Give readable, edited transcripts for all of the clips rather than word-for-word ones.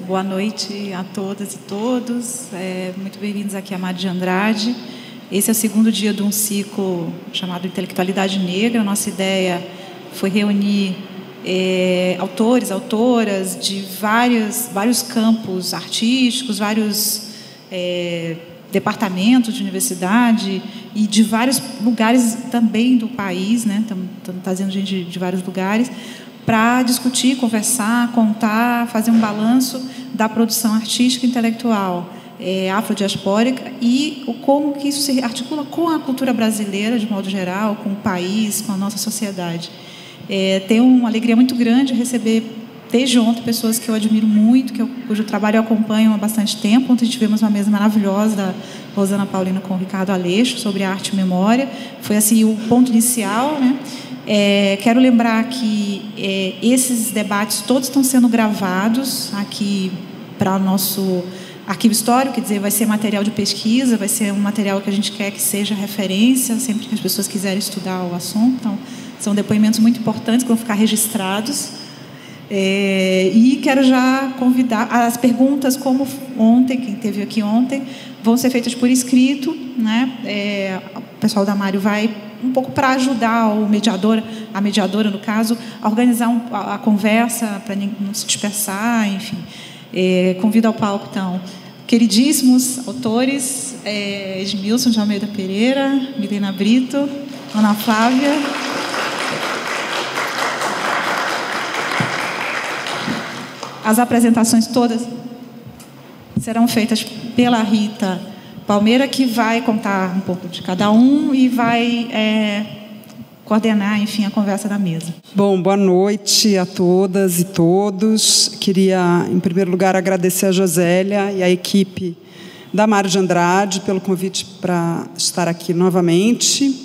Boa noite a todas e todos. Muito bem-vindos aqui à Mário de Andrade. Esse é o segundo dia de um ciclo chamado Intelectualidade Negra. A nossa ideia foi reunir autores, autoras de vários campos artísticos, vários departamentos de universidade e de vários lugares também do país, né? Estamos trazendo gente de vários lugares para discutir, conversar, contar, fazer um balanço da produção artística e intelectual afrodiaspórica e como que isso se articula com a cultura brasileira, de modo geral, com o país, com a nossa sociedade. Tenho uma alegria muito grande receber, desde ontem, pessoas que eu admiro muito, cujo trabalho eu acompanho há bastante tempo. Ontem tivemos uma mesa maravilhosa da Rosana Paulino com o Ricardo Aleixo sobre arte e memória. Foi assim o ponto inicial, né? Quero lembrar que esses debates todos estão sendo gravados aqui para o nosso arquivo histórico, quer dizer, vai ser material de pesquisa, vai ser um material que a gente quer que seja referência, sempre que as pessoas quiserem estudar o assunto. Então, são depoimentos muito importantes que vão ficar registrados. E quero já convidar, as perguntas, como ontem, quem esteve aqui ontem, vão ser feitas por escrito, né? O pessoal da Mário vai um pouco para ajudar a mediadora, no caso, a organizar a conversa, para não se dispersar, enfim. Convido ao palco, então, queridíssimos autores, Edmilson de Almeida Pereira, Milena Brito, Ana Flávia. As apresentações todas serão feitas pela Rita Palmeira, que vai contar um pouco de cada um e vai coordenar, enfim, a conversa da mesa. Bom, boa noite a todas e todos. Queria, em primeiro lugar, agradecer a Josélia e a equipe da Mário de Andrade pelo convite para estar aqui novamente.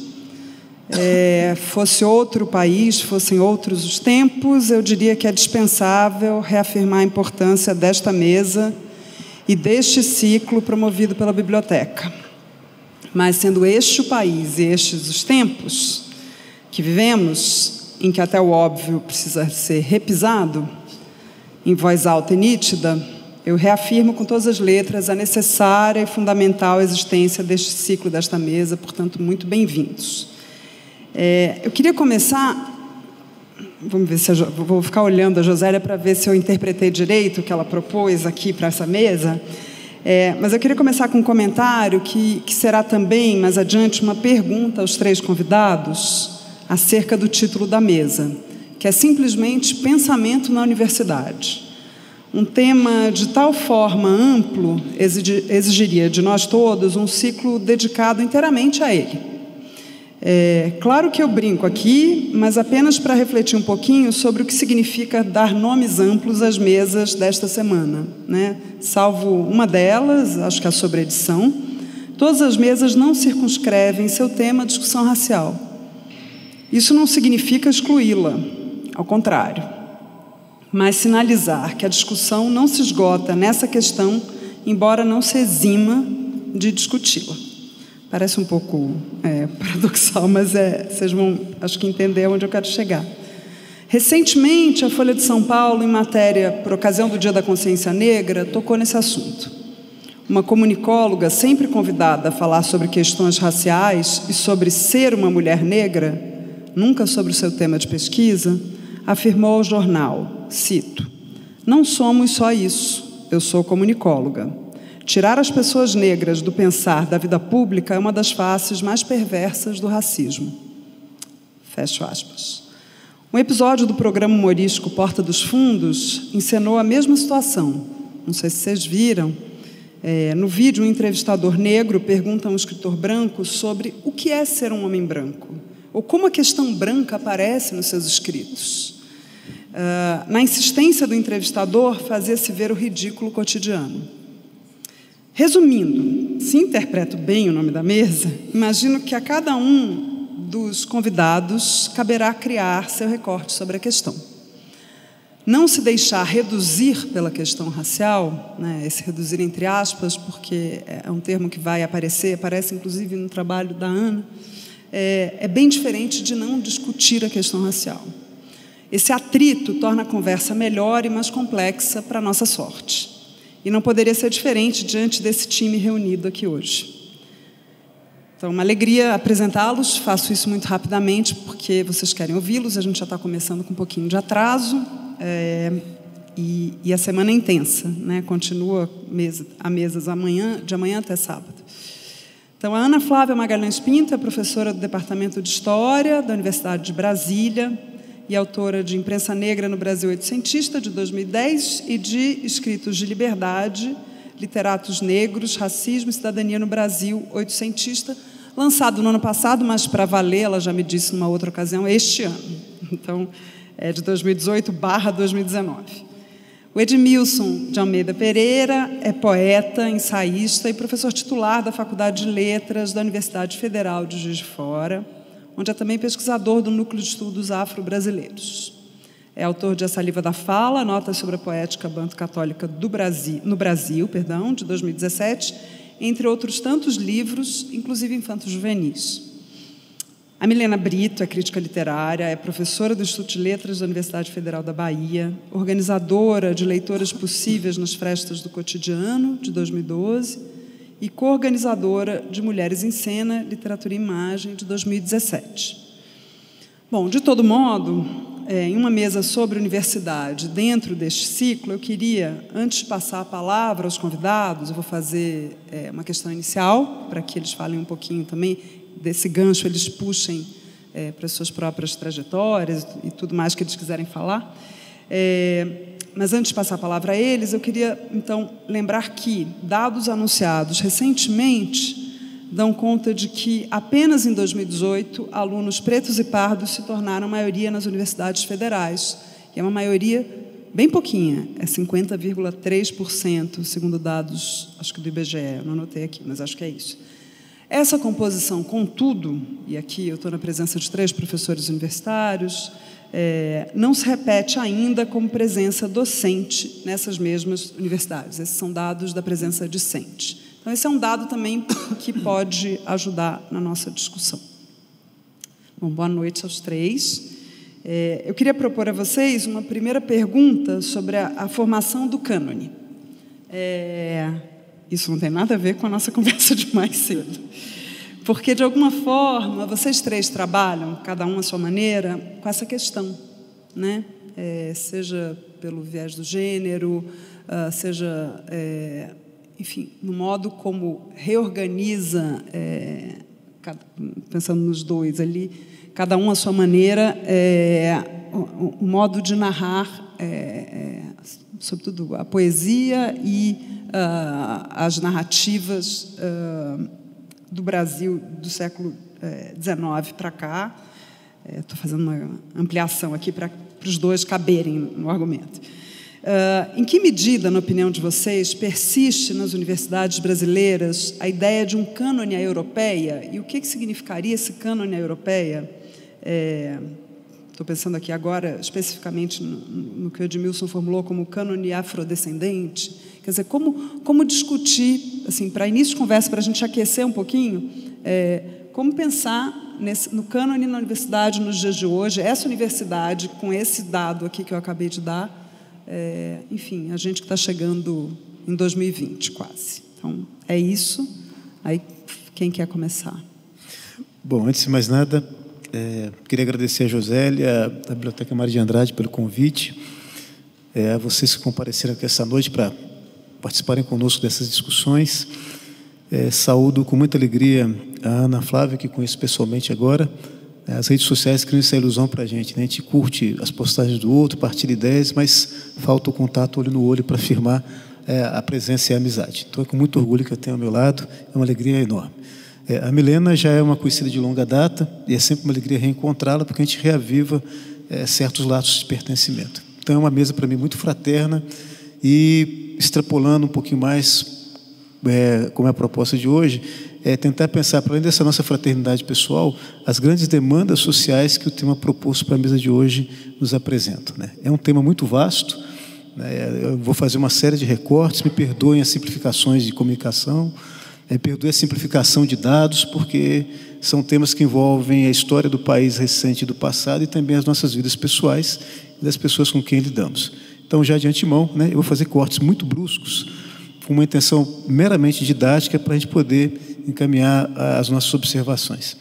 Fosse outro país, fossem outros os tempos, eu diria que é dispensável reafirmar a importância desta mesa e deste ciclo promovido pela biblioteca. Mas, sendo este o país e estes os tempos que vivemos, em que até o óbvio precisa ser repisado, em voz alta e nítida, eu reafirmo com todas as letras a necessária e fundamental existência deste ciclo, desta mesa, portanto, muito bem-vindos. Eu queria começar, vamos ver se vou ficar olhando a Josélia para ver se eu interpretei direito o que ela propôs aqui para essa mesa, mas eu queria começar com um comentário que será também, mais adiante, uma pergunta aos três convidados acerca do título da mesa, que é simplesmente Pensamento na Universidade. Um tema de tal forma amplo exigiria de nós todos um ciclo dedicado inteiramente a ele. Claro que eu brinco aqui, mas apenas para refletir um pouquinho sobre o que significa dar nomes amplos às mesas desta semana, né? Salvo uma delas, acho que é sobre edição, todas as mesas não circunscrevem seu tema discussão racial. Isso não significa excluí-la, ao contrário, mas sinalizar que a discussão não se esgota nessa questão, embora não se exima de discuti-la. Parece um pouco paradoxal, mas vocês vão, acho que, entender onde eu quero chegar. Recentemente, a Folha de São Paulo, em matéria por ocasião do Dia da Consciência Negra, tocou nesse assunto. Uma comunicóloga, sempre convidada a falar sobre questões raciais e sobre ser uma mulher negra, nunca sobre o seu tema de pesquisa, afirmou ao jornal, cito, "Não somos só isso, eu sou comunicóloga. Tirar as pessoas negras do pensar da vida pública é uma das faces mais perversas do racismo." Fecho aspas. Um episódio do programa humorístico Porta dos Fundos encenou a mesma situação. Não sei se vocês viram. No vídeo, um entrevistador negro pergunta a um escritor branco sobre o que é ser um homem branco, ou como a questão branca aparece nos seus escritos. Na insistência do entrevistador, fazia-se ver o ridículo cotidiano. Resumindo, se interpreto bem o nome da mesa, imagino que a cada um dos convidados caberá criar seu recorte sobre a questão. Não se deixar reduzir pela questão racial, né, esse reduzir entre aspas, porque é um termo que vai aparece inclusive no trabalho da Ana, é bem diferente de não discutir a questão racial. Esse atrito torna a conversa melhor e mais complexa para a nossa sorte. E não poderia ser diferente diante desse time reunido aqui hoje. Então, uma alegria apresentá-los. Faço isso muito rapidamente, porque vocês querem ouvi-los. A gente já está começando com um pouquinho de atraso. E a semana é intensa, né? Continua a mesas de amanhã até sábado. Então, a Ana Flávia Magalhães Pinto é professora do Departamento de História da Universidade de Brasília e autora de Imprensa Negra no Brasil Oitocentista, de 2010, e de Escritos de Liberdade, Literatos Negros, Racismo e Cidadania no Brasil Oitocentista, lançado no ano passado, mas para valer, ela já me disse numa outra ocasião, este ano. Então, é de 2018/2019. O Edmilson de Almeida Pereira é poeta, ensaísta e professor titular da Faculdade de Letras da Universidade Federal de Juiz de Fora, onde é também pesquisador do Núcleo de Estudos Afro-Brasileiros. É autor de A Saliva da Fala, Notas sobre a Poética Banto-Católica no Brasil, de 2017, entre outros tantos livros, inclusive infanto-juvenis. A Milena Brito é crítica literária, é professora do Instituto de Letras da Universidade Federal da Bahia, organizadora de Leitoras Possíveis nas Frestas do Cotidiano, de 2012, e coorganizadora de Mulheres em Cena, Literatura e Imagem, de 2017. Bom, de todo modo, em uma mesa sobre universidade, dentro deste ciclo, eu queria, antes de passar a palavra aos convidados, eu vou fazer uma questão inicial, para que eles falem um pouquinho também desse gancho, eles puxem para as suas próprias trajetórias e tudo mais que eles quiserem falar. Mas, antes de passar a palavra a eles, eu queria, então, lembrar que dados anunciados recentemente dão conta de que, apenas em 2018, alunos pretos e pardos se tornaram maioria nas universidades federais. E é uma maioria bem pouquinha, é 50,3%, segundo dados, acho que do IBGE, eu não anotei aqui, mas acho que é isso. Essa composição, contudo, e aqui eu estou na presença de 3 professores universitários, não se repete ainda como presença docente nessas mesmas universidades. Esses são dados da presença discente. Então, esse é um dado também que pode ajudar na nossa discussão. Bom, boa noite aos 3. Eu queria propor a vocês uma primeira pergunta sobre a formação do cânone. Isso não tem nada a ver com a nossa conversa de mais cedo. Porque, de alguma forma, vocês 3 trabalham, cada um à sua maneira, com essa questão, né? Seja pelo viés do gênero, seja, enfim, no modo como reorganiza, pensando nos 2 ali, cada um à sua maneira, o modo de narrar, sobretudo a poesia e as narrativas do Brasil do século XIX para cá. Estou fazendo uma ampliação aqui para os 2 caberem no argumento. Em que medida, na opinião de vocês, persiste nas universidades brasileiras a ideia de um cânone à europeia? E o que significaria esse cânone à europeia? Estou pensando aqui agora, especificamente, no que o Edmilson formulou como cânone afrodescendente. Quer dizer, como discutir, assim, para início de conversa, para a gente aquecer um pouquinho, como pensar no cânone na universidade nos dias de hoje, essa universidade, com esse dado aqui que eu acabei de dar, enfim, a gente que está chegando em 2020, quase. Então, é isso. Aí, quem quer começar? Bom, antes de mais nada, queria agradecer a Josélia, da Biblioteca Maria de Andrade, pelo convite, a vocês que compareceram aqui essa noite para participarem conosco dessas discussões. Saúdo com muita alegria a Ana Flávia, que conheço pessoalmente agora. As redes sociais criam essa ilusão para a gente, né? A gente curte as postagens do outro, partilha ideias, mas falta o contato olho no olho para afirmar a presença e a amizade. Então, é com muito orgulho que eu tenho ao meu lado, é uma alegria enorme. A Milena já é uma conhecida de longa data e é sempre uma alegria reencontrá-la, porque a gente reaviva certos laços de pertencimento. Então, é uma mesa para mim muito fraterna e, extrapolando um pouquinho mais, como é a proposta de hoje, tentar pensar, para além dessa nossa fraternidade pessoal, as grandes demandas sociais que o tema proposto para a mesa de hoje nos apresenta, né? É um tema muito vasto, né? Eu vou fazer uma série de recortes, me perdoem as simplificações de comunicação, Perdoe a simplificação de dados, porque são temas que envolvem a história do país recente e do passado e também as nossas vidas pessoais e das pessoas com quem lidamos. Então, já de antemão, né, eu vou fazer cortes muito bruscos, com uma intenção meramente didática, para a gente poder encaminhar as nossas observações.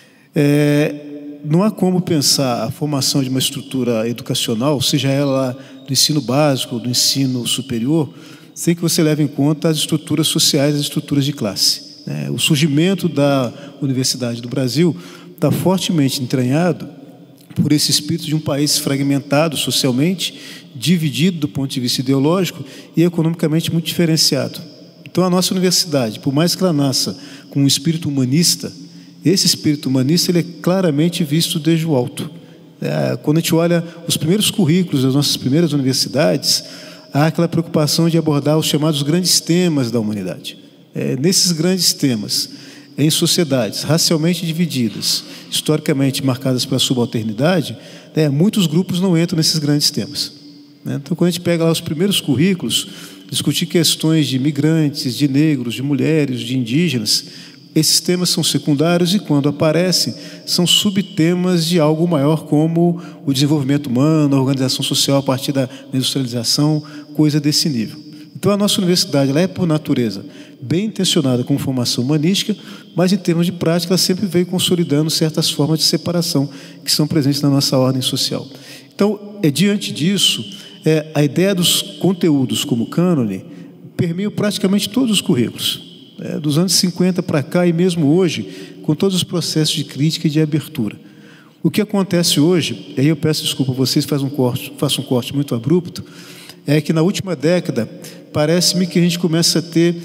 Não há como pensar a formação de uma estrutura educacional, seja ela do ensino básico ou do ensino superior, sem que você leve em conta as estruturas sociais, as estruturas de classe. O surgimento da Universidade do Brasil está fortemente entranhado por esse espírito de um país fragmentado socialmente, dividido do ponto de vista ideológico e economicamente muito diferenciado. Então, a nossa universidade, por mais que ela nasça com um espírito humanista, esse espírito humanista ele é claramente visto desde o alto. Quando a gente olha os primeiros currículos das nossas primeiras universidades, há aquela preocupação de abordar os chamados grandes temas da humanidade. Nesses grandes temas, em sociedades racialmente divididas, historicamente marcadas pela subalternidade, muitos grupos não entram nesses grandes temas. Então, quando a gente pega lá os primeiros currículos, discutir questões de imigrantes, de negros, de mulheres, de indígenas, esses temas são secundários e, quando aparecem, são subtemas de algo maior, como o desenvolvimento humano, a organização social a partir da industrialização, coisa desse nível. Então, a nossa universidade ela é, por natureza, bem intencionada com formação humanística, mas, em termos de prática, ela sempre veio consolidando certas formas de separação que são presentes na nossa ordem social. Então, diante disso, a ideia dos conteúdos como cânone permeia praticamente todos os currículos. Dos anos 50 para cá e mesmo hoje, com todos os processos de crítica e de abertura. O que acontece hoje, e aí eu peço desculpa a vocês, faço um corte muito abrupto, é que na última década, parece-me que a gente começa a ter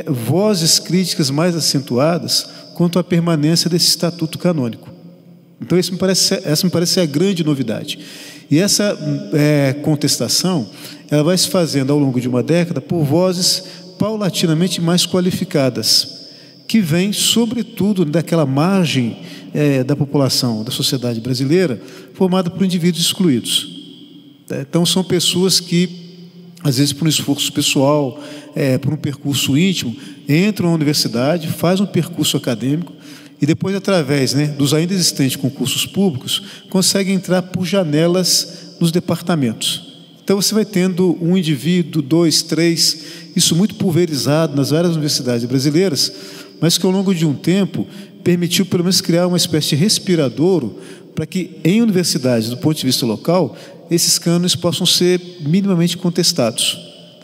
vozes críticas mais acentuadas quanto à permanência desse estatuto canônico. Então, essa me parece ser a grande novidade. E essa contestação, ela vai se fazendo ao longo de uma década por vozes paulatinamente mais qualificadas, que vêm, sobretudo, daquela margem da população, da sociedade brasileira, formada por indivíduos excluídos. Então, são pessoas que, às vezes, por um esforço pessoal, por um percurso íntimo, entram na universidade, fazem um percurso acadêmico e depois, através dos ainda existentes concursos públicos, conseguem entrar por janelas nos departamentos. Então, você vai tendo um indivíduo, 2, 3, isso muito pulverizado nas várias universidades brasileiras, mas que, ao longo de um tempo, permitiu, pelo menos, criar uma espécie de respiradouro para que, em universidades, do ponto de vista local, esses cânones possam ser minimamente contestados.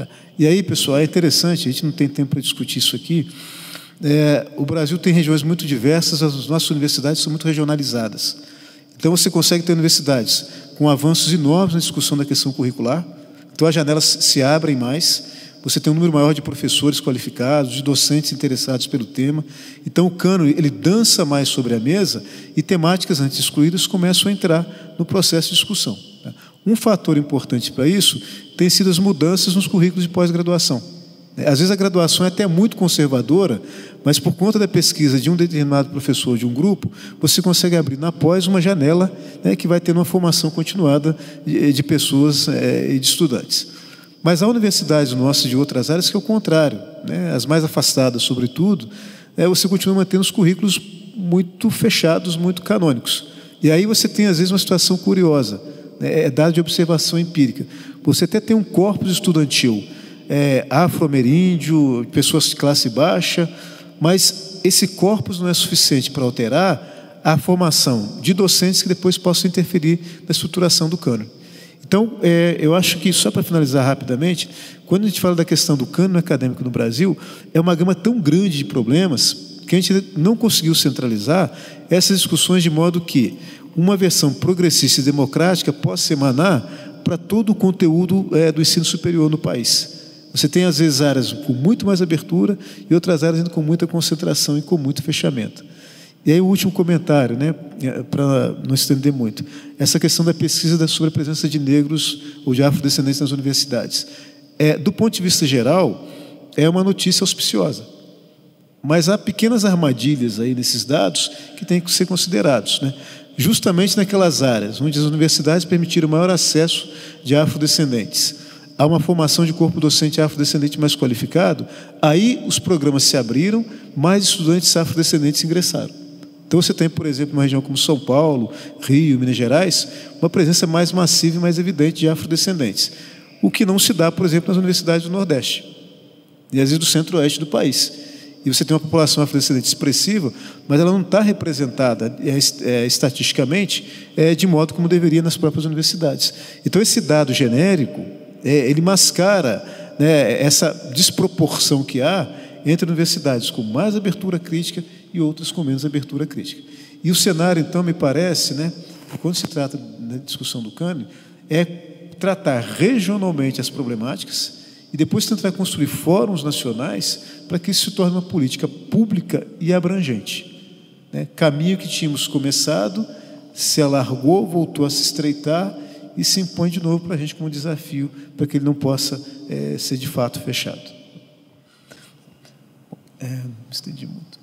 E aí, pessoal, é interessante, a gente não tem tempo para discutir isso aqui. O Brasil tem regiões muito diversas, as nossas universidades são muito regionalizadas. Então, você consegue ter universidades com avanços enormes na discussão da questão curricular. Então, as janelas se abrem mais, você tem um número maior de professores qualificados, de docentes interessados pelo tema. Então, o cânone, ele dança mais sobre a mesa e temáticas antes excluídas começam a entrar no processo de discussão. Um fator importante para isso tem sido as mudanças nos currículos de pós-graduação. Às vezes a graduação é até muito conservadora, mas por conta da pesquisa de um determinado professor de um grupo, você consegue abrir na pós uma janela que vai ter uma formação continuada de pessoas e de estudantes. Mas há universidades nossas de outras áreas que é o contrário, as mais afastadas, sobretudo, você continua mantendo os currículos muito fechados, muito canônicos. E aí você tem, às vezes, uma situação curiosa, dado de observação empírica. Você até tem um corpus estudantil afro-ameríndio, pessoas de classe baixa, mas esse corpus não é suficiente para alterar a formação de docentes que depois possam interferir na estruturação do cânone. Então, eu acho que, só para finalizar rapidamente, quando a gente fala da questão do cânone acadêmico no Brasil, é uma gama tão grande de problemas que a gente não conseguiu centralizar essas discussões de modo que uma versão progressista e democrática possa emanar para todo o conteúdo do ensino superior no país. Você tem, às vezes, áreas com muito mais abertura e outras áreas ainda com muita concentração e com muito fechamento. E aí o último comentário, para não estender muito, essa questão da pesquisa sobre a presença de negros ou de afrodescendentes nas universidades. Do ponto de vista geral, é uma notícia auspiciosa. Mas há pequenas armadilhas aí nesses dados que têm que ser considerados, Justamente naquelas áreas onde as universidades permitiram maior acesso de afrodescendentes. há uma formação de corpo docente afrodescendente mais qualificado, aí os programas se abriram, mais estudantes afrodescendentes ingressaram. Então você tem, por exemplo, uma região como São Paulo, Rio, Minas Gerais, uma presença mais massiva e mais evidente de afrodescendentes. O que não se dá, por exemplo, nas universidades do Nordeste e às vezes do Centro-Oeste do país. E você tem uma população afrodescendente expressiva, mas ela não está representada estatisticamente de modo como deveria nas próprias universidades. Então esse dado genérico, ele mascara, né, essa desproporção que há entre universidades com mais abertura crítica e outras com menos abertura crítica. E o cenário, então, me parece, né, quando se trata da discussão do cânone, é tratar regionalmente as problemáticas e depois tentar construir fóruns nacionais para que isso se torne uma política pública e abrangente. Né? Caminho que tínhamos começado, se alargou, voltou a se estreitar e se impõe de novo para a gente como desafio, para que ele não possa ser de fato fechado. Estendi muito.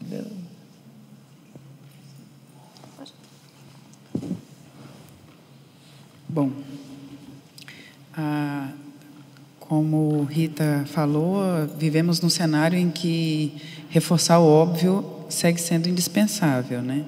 Bom, como Rita falou, vivemos num cenário em que reforçar o óbvio segue sendo indispensável, né?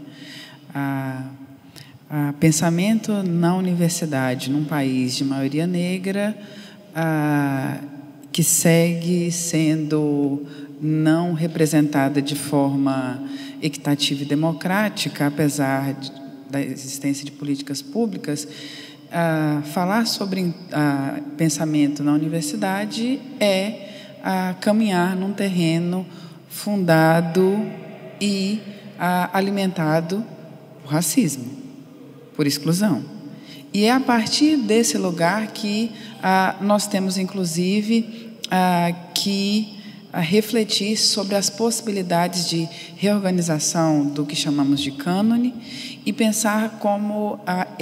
Pensamento na universidade, num país de maioria negra, que segue sendo não representada de forma equitativa e democrática, apesar da existência de políticas públicas, falar sobre pensamento na universidade é caminhar num terreno fundado e alimentado por racismo, por exclusão. E é a partir desse lugar que nós temos, inclusive, que refletir sobre as possibilidades de reorganização do que chamamos de cânone e pensar como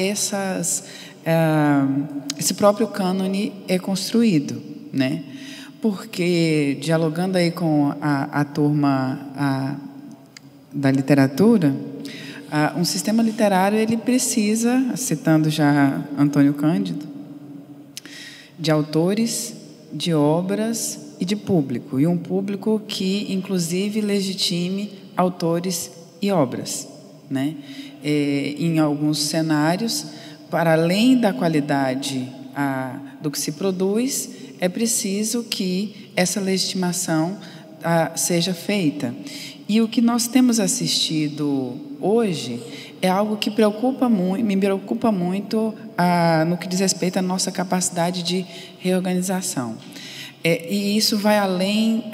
esse próprio cânone é construído, né? Porque, dialogando aí com a turma da literatura, um sistema literário ele precisa, citando já Antônio Cândido, de autores, de obras e de público, e um público que, inclusive, legitime autores e obras, né? Em alguns cenários, para além da qualidade do que se produz, é preciso que essa legitimação seja feita. E o que nós temos assistido hoje é algo que me preocupa muito no que diz respeito à nossa capacidade de reorganização. E isso vai além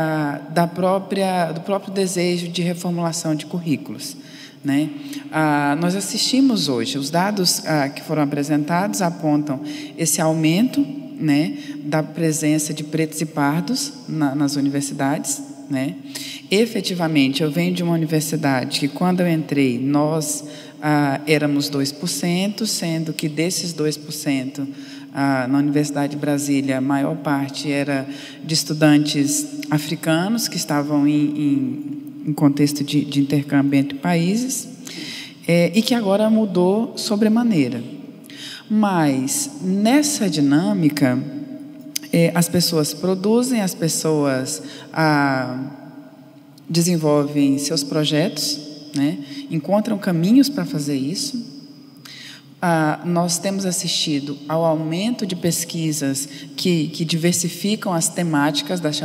do próprio desejo de reformulação de currículos, né? Nós assistimos hoje, os dados que foram apresentados apontam esse aumento, né, da presença de pretos e pardos nas universidades, né? Efetivamente, eu venho de uma universidade que, quando eu entrei, nós éramos 2%, sendo que desses 2%, na Universidade de Brasília, a maior parte era de estudantes africanos que estavam em contexto de intercâmbio entre países, e que agora mudou sobremaneira. Mas, nessa dinâmica, as pessoas produzem, as pessoas desenvolvem seus projetos, né? Encontram caminhos para fazer isso. Nós temos assistido ao aumento de pesquisas que diversificam as temáticas dos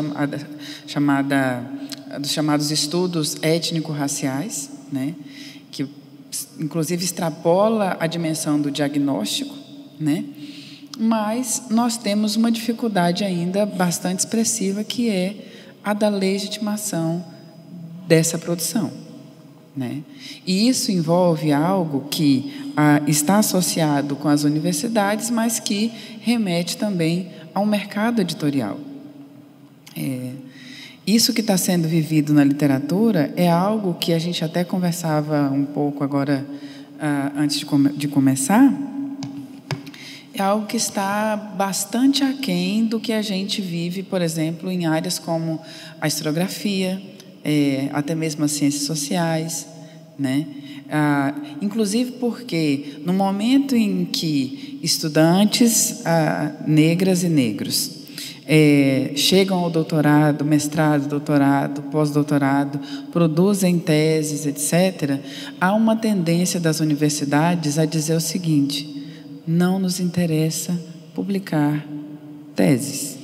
chamados estudos étnico-raciais, né? Que, inclusive, extrapola a dimensão do diagnóstico, né? Mas nós temos uma dificuldade ainda bastante expressiva, que é a da legitimação dessa produção, né? E isso envolve algo que está associado com as universidades, mas que remete também ao mercado editorial. Isso que está sendo vivido na literatura é algo que a gente até conversava um pouco agora, antes de começar, é algo que está bastante aquém do que a gente vive, por exemplo, em áreas como a historiografia, até mesmo as ciências sociais, né? Inclusive porque no momento em que estudantes negras e negros chegam ao doutorado, mestrado, doutorado, pós-doutorado, produzem teses, etc., há uma tendência das universidades a dizer o seguinte: não nos interessa publicar teses.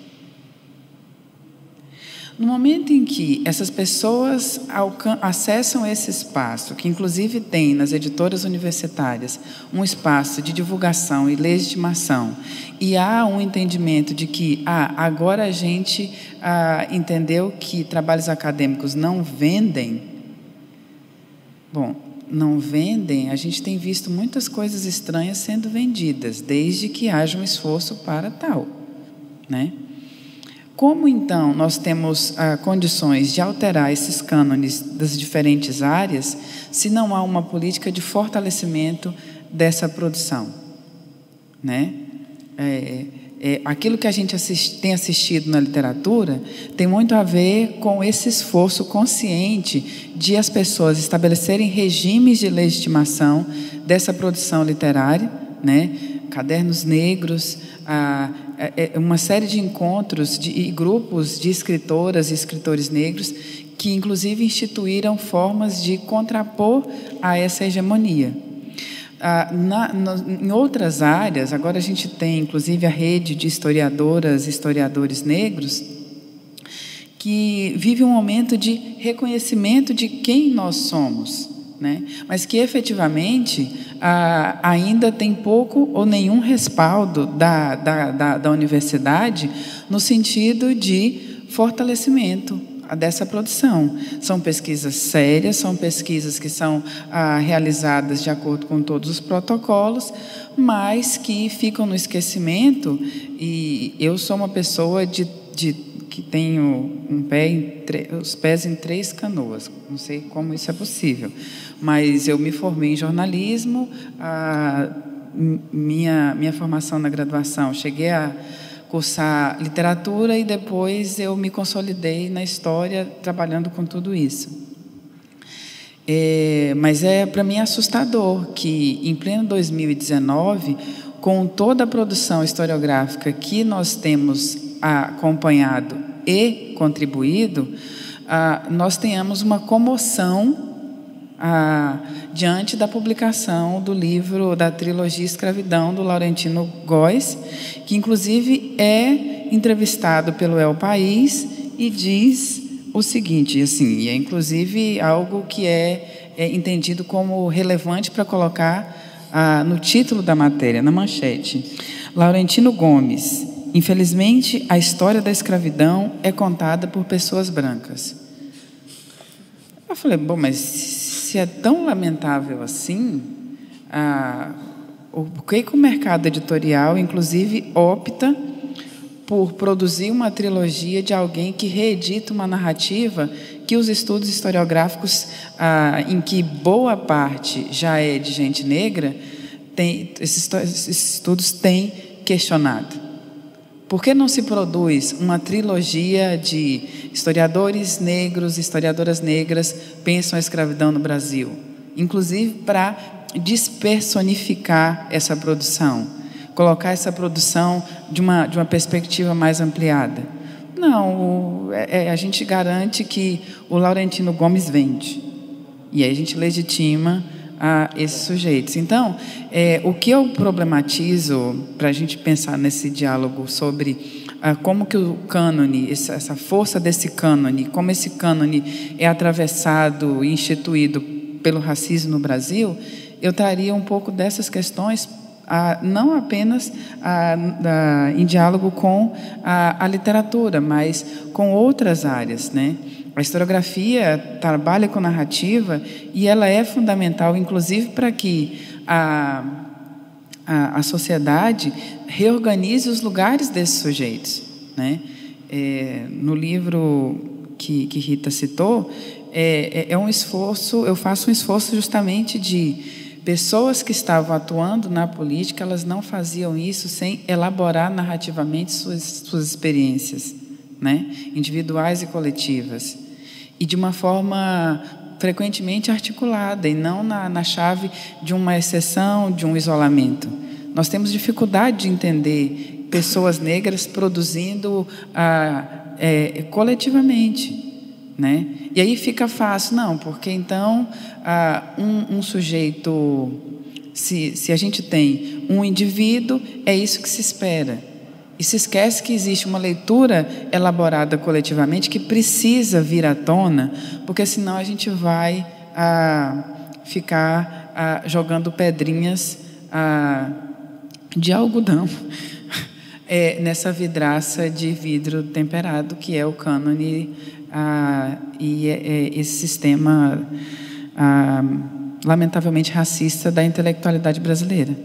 No momento em que essas pessoas acessam esse espaço, que inclusive tem nas editoras universitárias um espaço de divulgação e legitimação, e há um entendimento de que agora a gente entendeu que trabalhos acadêmicos não vendem. Bom, não vendem, a gente tem visto muitas coisas estranhas sendo vendidas, desde que haja um esforço para tal, né? Como, então, nós temos condições de alterar esses cânones das diferentes áreas se não há uma política de fortalecimento dessa produção, né? Aquilo que a gente tem assistido na literatura tem muito a ver com esse esforço consciente de as pessoas estabelecerem regimes de legitimação dessa produção literária, né? Cadernos negros, uma série de encontros e grupos de escritoras e escritores negros que, inclusive, instituíram formas de contrapor a essa hegemonia. Em outras áreas, agora a gente tem, inclusive, a rede de historiadoras e historiadores negros que vive um momento de reconhecimento de quem nós somos, né? Mas que, efetivamente, ainda tem pouco ou nenhum respaldo da universidade no sentido de fortalecimento dessa produção. São pesquisas sérias, são pesquisas que são realizadas de acordo com todos os protocolos, mas que ficam no esquecimento. E eu sou uma pessoa que tenho os pés em 3 canoas. Não sei como isso é possível, mas eu me formei em jornalismo. Minha formação na graduação, cheguei a cursar literatura e depois eu me consolidei na história, trabalhando com tudo isso. Mas para mim assustador que, em pleno 2019, com toda a produção historiográfica que nós temos acompanhado e contribuído, nós tenhamos uma comoção diante da publicação do livro da trilogia Escravidão, do Laurentino Góes, que inclusive é entrevistado pelo El País e diz o seguinte, assim, e é inclusive algo que é entendido como relevante para colocar no título da matéria, na manchete: Laurentino Gomes: infelizmente, a história da escravidão é contada por pessoas brancas. Eu falei, bom, mas se é tão lamentável assim, por que o mercado editorial, inclusive, opta por produzir uma trilogia de alguém que reedita uma narrativa que os estudos historiográficos, em que boa parte já é de gente negra, esses estudos têm questionado? Por que não se produz uma trilogia de historiadores negros, historiadoras negras pensam a escravidão no Brasil? Inclusive para despersonificar essa produção, colocar essa produção de uma perspectiva mais ampliada. Não, a gente garante que o Laurentino Gomes vende. E aí a gente legitima esses sujeitos. Então, o que eu problematizo para a gente pensar nesse diálogo sobre como que o cânone, essa força desse cânone, como esse cânone é atravessado e instituído pelo racismo no Brasil, eu traria um pouco dessas questões, não apenas em diálogo com a literatura, mas com outras áreas, né? A historiografia trabalha com narrativa e ela é fundamental, inclusive, para que a sociedade reorganize os lugares desses sujeitos, né? No livro que Rita citou, um esforço, eu faço um esforço justamente de pessoas que estavam atuando na política, elas não faziam isso sem elaborar narrativamente suas experiências, né? Individuais e coletivas. E de uma forma frequentemente articulada e não na chave de uma exceção, de um isolamento. Nós temos dificuldade de entender pessoas negras produzindo coletivamente, né? E aí fica fácil, não, porque então um sujeito, se a gente tem um indivíduo, é isso que se espera. E se esquece que existe uma leitura elaborada coletivamente que precisa vir à tona, porque senão a gente vai ficar jogando pedrinhas de algodão nessa vidraça de vidro temperado que é o cânone e esse sistema lamentavelmente racista da intelectualidade brasileira.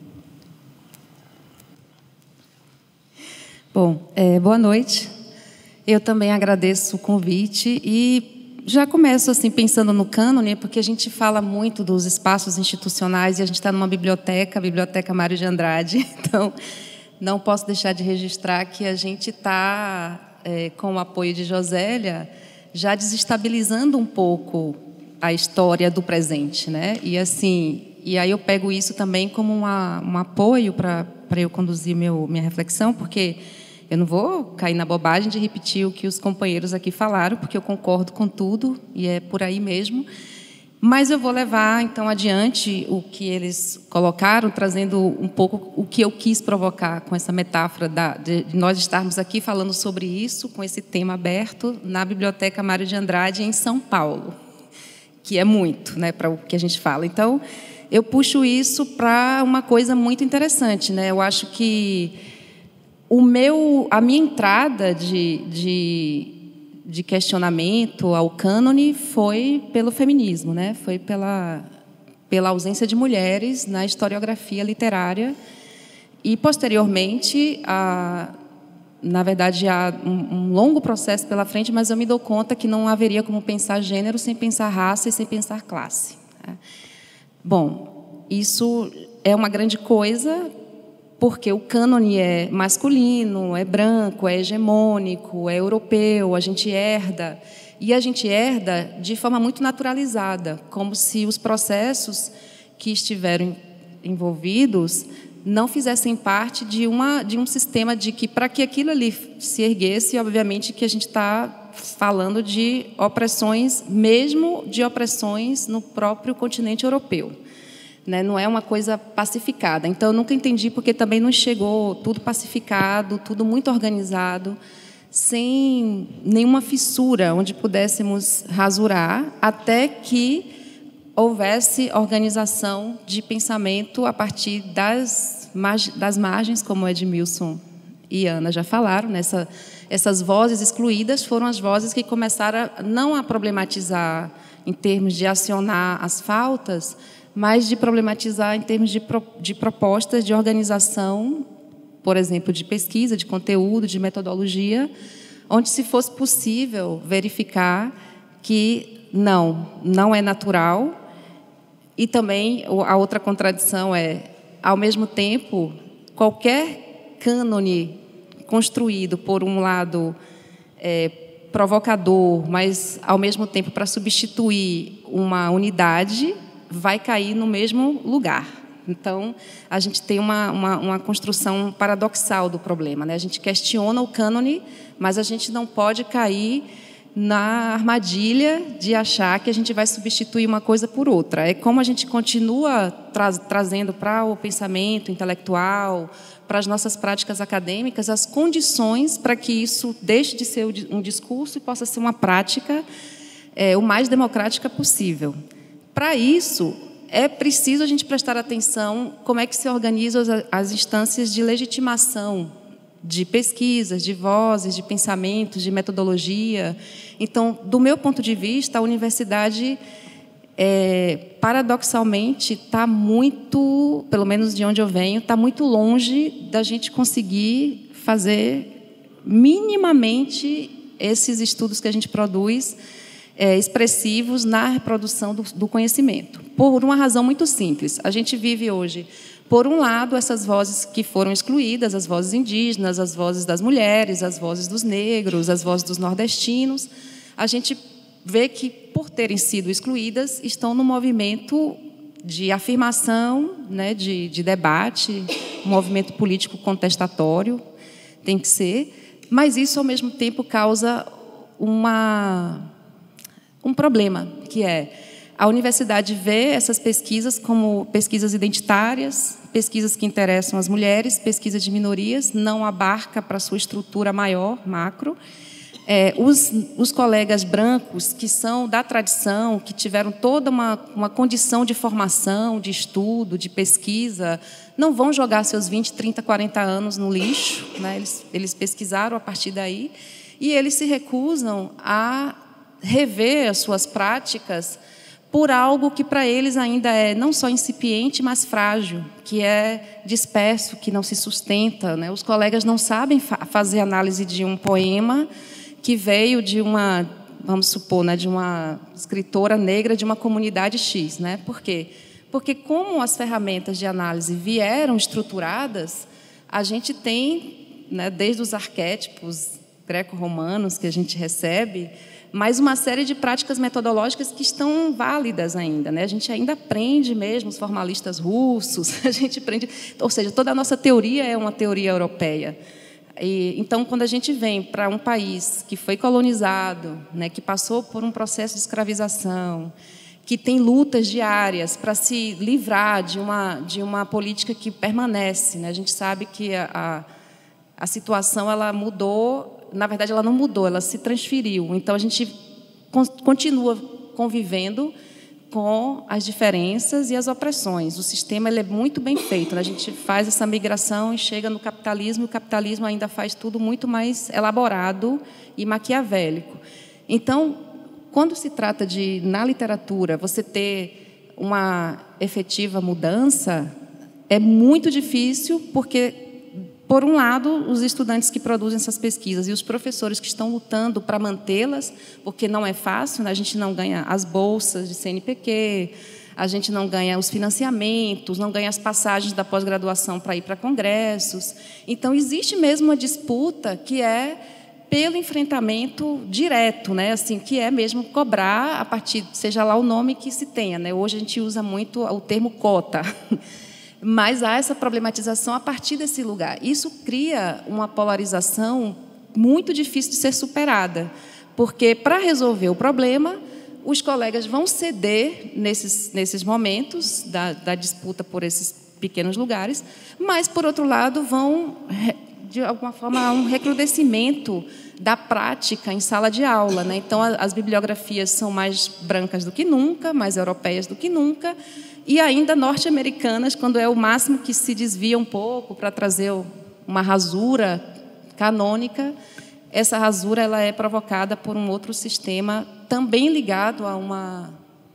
Bom, boa noite. Eu também agradeço o convite e já começo assim pensando no cânone, porque a gente fala muito dos espaços institucionais e a gente está numa biblioteca, a Biblioteca Mário de Andrade, então não posso deixar de registrar que a gente está, com o apoio de Josélia, já desestabilizando um pouco a história do presente, né? E aí eu pego isso também como um apoio para eu conduzir minha reflexão, porque eu não vou cair na bobagem de repetir o que os companheiros aqui falaram, porque eu concordo com tudo e é por aí mesmo. Mas eu vou levar, então, adiante o que eles colocaram, trazendo um pouco o que eu quis provocar com essa metáfora de nós estarmos aqui falando sobre isso, com esse tema aberto, na Biblioteca Mário de Andrade, em São Paulo, que é muito, né, para o que a gente fala. Então, eu puxo isso para uma coisa muito interessante, né? Eu acho que a minha entrada de questionamento ao cânone foi pelo feminismo, né? Foi pela ausência de mulheres na historiografia literária e, posteriormente, na verdade, há um longo processo pela frente, mas eu me dou conta que não haveria como pensar gênero sem pensar raça e sem pensar classe, né? Bom, isso é uma grande coisa, porque o cânone é masculino, é branco, é hegemônico, é europeu, a gente herda. E a gente herda de forma muito naturalizada, como se os processos que estiveram envolvidos não fizessem parte de um sistema de que, para que aquilo ali se erguesse, obviamente que a gente está falando de opressões, mesmo de opressões no próprio continente europeu, né? Não é uma coisa pacificada. Então, eu nunca entendi porque também não chegou tudo pacificado, tudo muito organizado, sem nenhuma fissura onde pudéssemos rasurar, até que houvesse organização de pensamento a partir das margens, como Edmilson e Ana já falaram. Essas vozes excluídas foram as vozes que começaram não a problematizar em termos de acionar as faltas, mas de problematizar em termos de propostas de organização, por exemplo, de pesquisa, de conteúdo, de metodologia, onde, se fosse possível, verificar que não é natural. E também a outra contradição é, ao mesmo tempo, qualquer cânone construído, por um lado, provocador, mas, ao mesmo tempo, para substituir uma unidade, vai cair no mesmo lugar. Então, a gente tem uma construção paradoxal do problema, né? A gente questiona o cânone, mas a gente não pode cair na armadilha de achar que a gente vai substituir uma coisa por outra. É como a gente continua trazendo para o pensamento intelectual, para as nossas práticas acadêmicas, as condições para que isso deixe de ser um discurso e possa ser uma prática o mais democrática possível. Para isso, é preciso a gente prestar atenção como é que se organizam as instâncias de legitimação de pesquisas, de vozes, de pensamentos, de metodologia. Então, do meu ponto de vista, a universidade, paradoxalmente, está muito, pelo menos de onde eu venho, está muito longe da gente conseguir fazer minimamente esses estudos que a gente produz expressivos na reprodução do conhecimento. Por uma razão muito simples. A gente vive hoje, por um lado, essas vozes que foram excluídas, as vozes indígenas, as vozes das mulheres, as vozes dos negros, as vozes dos nordestinos. A gente vê que, por terem sido excluídas, estão no movimento de afirmação, né, de debate, um movimento político contestatório, tem que ser, mas isso, ao mesmo tempo, causa um problema, que é a universidade vê essas pesquisas como pesquisas identitárias, pesquisas que interessam as mulheres, pesquisas de minorias, não abarca para sua estrutura maior, macro. Os colegas brancos, que são da tradição, que tiveram toda uma condição de formação, de estudo, de pesquisa, não vão jogar seus 20, 30, 40 anos no lixo, né? Eles pesquisaram a partir daí, e eles se recusam a rever as suas práticas por algo que para eles ainda é não só incipiente, mas frágil, que é disperso, que não se sustenta, né? Os colegas não sabem fazer análise de um poema que veio de uma, vamos supor, né, de uma escritora negra de uma comunidade X, né? Por quê? Porque como as ferramentas de análise vieram estruturadas, a gente tem, né, desde os arquétipos greco-romanos que a gente recebe, mas uma série de práticas metodológicas que estão válidas ainda, né? A gente ainda aprende mesmo os formalistas russos, a gente aprende, ou seja, toda a nossa teoria é uma teoria europeia. Então, quando a gente vem para um país que foi colonizado, né, que passou por um processo de escravização, que tem lutas diárias para se livrar de uma política que permanece, né? A gente sabe que a situação ela mudou, na verdade ela não mudou, ela se transferiu. Então a gente continua convivendo com as diferenças e as opressões. O sistema ele é muito bem feito, né? A gente faz essa migração e chega no capitalismo, e o capitalismo ainda faz tudo muito mais elaborado e maquiavélico. Então, quando se trata de, na literatura, você ter uma efetiva mudança, é muito difícil, porque, por um lado, os estudantes que produzem essas pesquisas e os professores que estão lutando para mantê-las, porque não é fácil, né? A gente não ganha as bolsas de CNPq, a gente não ganha os financiamentos, não ganha as passagens da pós-graduação para ir para congressos. Então, existe mesmo uma disputa que é pelo enfrentamento direto, né? Assim, que é mesmo cobrar a partir, seja lá o nome que se tenha, né? Hoje a gente usa muito o termo cota, mas há essa problematização a partir desse lugar. Isso cria uma polarização muito difícil de ser superada, porque, para resolver o problema, os colegas vão ceder nesses momentos da disputa por esses pequenos lugares, mas, por outro lado, vão, de alguma forma, há um recrudescimento da prática em sala de aula, né? Então, as bibliografias são mais brancas do que nunca, mais europeias do que nunca, e ainda norte-americanas, quando é o máximo que se desvia um pouco para trazer uma rasura canônica. Essa rasura ela é provocada por um outro sistema também ligado a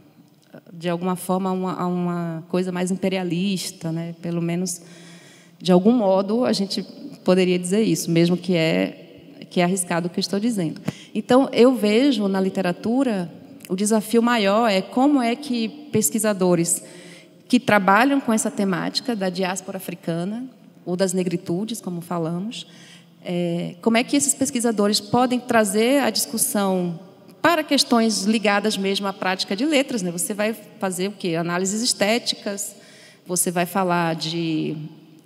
de alguma forma, a uma coisa mais imperialista, né? Pelo menos, de algum modo, a gente poderia dizer isso, mesmo que é arriscado o que eu estou dizendo. Então, eu vejo na literatura o desafio maior é como é que pesquisadores que trabalham com essa temática da diáspora africana ou das negritudes, como falamos, como é que esses pesquisadores podem trazer a discussão para questões ligadas mesmo à prática de letras, né? Você vai fazer o quê? Análises estéticas, você vai falar de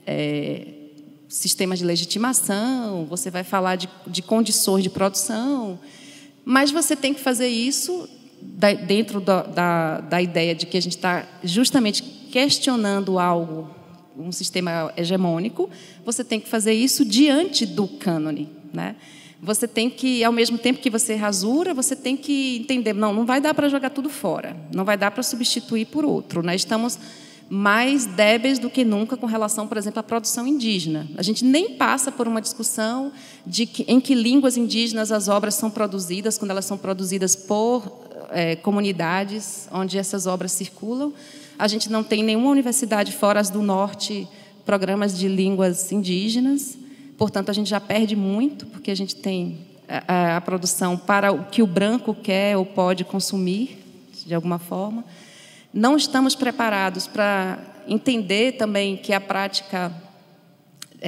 sistemas de legitimação, você vai falar de condições de produção, mas você tem que fazer isso dentro da ideia de que a gente está justamente questionando algo, um sistema hegemônico. Você tem que fazer isso diante do cânone, né? Você tem que, ao mesmo tempo que você rasura, você tem que entender, não vai dar para jogar tudo fora, não vai dar para substituir por outro. Nós estamos mais débeis do que nunca com relação, por exemplo, à produção indígena. A gente nem passa por uma discussão em que línguas indígenas as obras são produzidas, quando elas são produzidas por comunidades onde essas obras circulam. A gente não tem nenhuma universidade fora as do norte, programas de línguas indígenas. Portanto, a gente já perde muito, porque a gente tem a produção para o que o branco quer ou pode consumir, de alguma forma. Não estamos preparados para entender também que a prática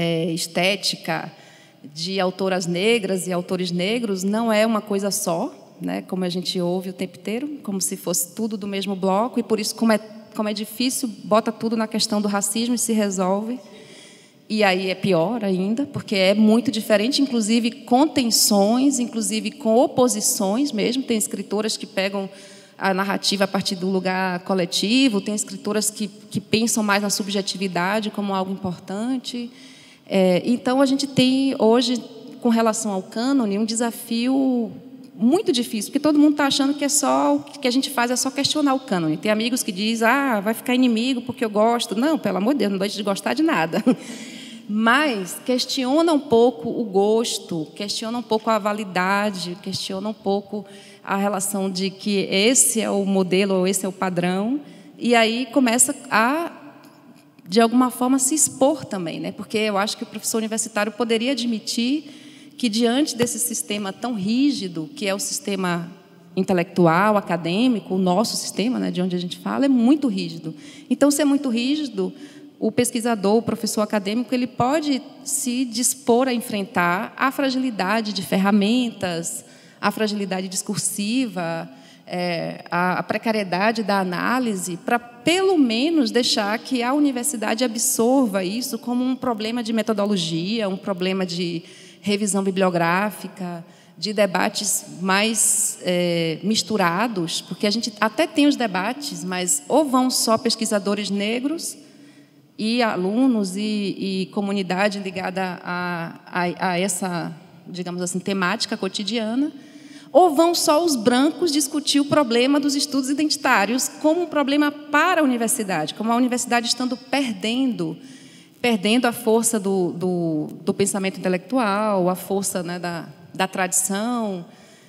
estética de autoras negras e autores negros não é uma coisa só, né, como a gente ouve o tempo inteiro, como se fosse tudo do mesmo bloco, e por isso, como é difícil, bota tudo na questão do racismo e se resolve. E aí é pior ainda, porque é muito diferente, inclusive com tensões, inclusive com oposições mesmo. Tem escritoras que pegam a narrativa a partir do lugar coletivo, tem escritoras que pensam mais na subjetividade como algo importante. Então, a gente tem hoje, com relação ao cânone, um desafio muito difícil, porque todo mundo está achando que o que a gente faz é só questionar o cânone. Tem amigos que dizem, vai ficar inimigo porque eu gosto. Não, pelo amor de Deus, não deixe de gostar de nada. Mas questiona um pouco o gosto, questiona um pouco a validade, questiona um pouco a relação de que esse é o modelo ou esse é o padrão, e aí começa a, de alguma forma, se expor também, né? Porque eu acho que o professor universitário poderia admitir que, diante desse sistema tão rígido, que é o sistema intelectual, acadêmico, o nosso sistema, né, de onde a gente fala, é muito rígido. Então, se é muito rígido, o pesquisador, o professor acadêmico, ele pode se dispor a enfrentar a fragilidade de ferramentas, a fragilidade discursiva, a precariedade da análise, para, pelo menos, deixar que a universidade absorva isso como um problema de metodologia, um problema de revisão bibliográfica, de debates mais misturados, porque a gente até tem os debates, mas ou vão só pesquisadores negros e alunos e comunidade ligada a essa, digamos assim, temática cotidiana, ou vão só os brancos discutir o problema dos estudos identitários como um problema para a universidade, como a universidade estando perdendo a força do pensamento intelectual, a força, né, da tradição.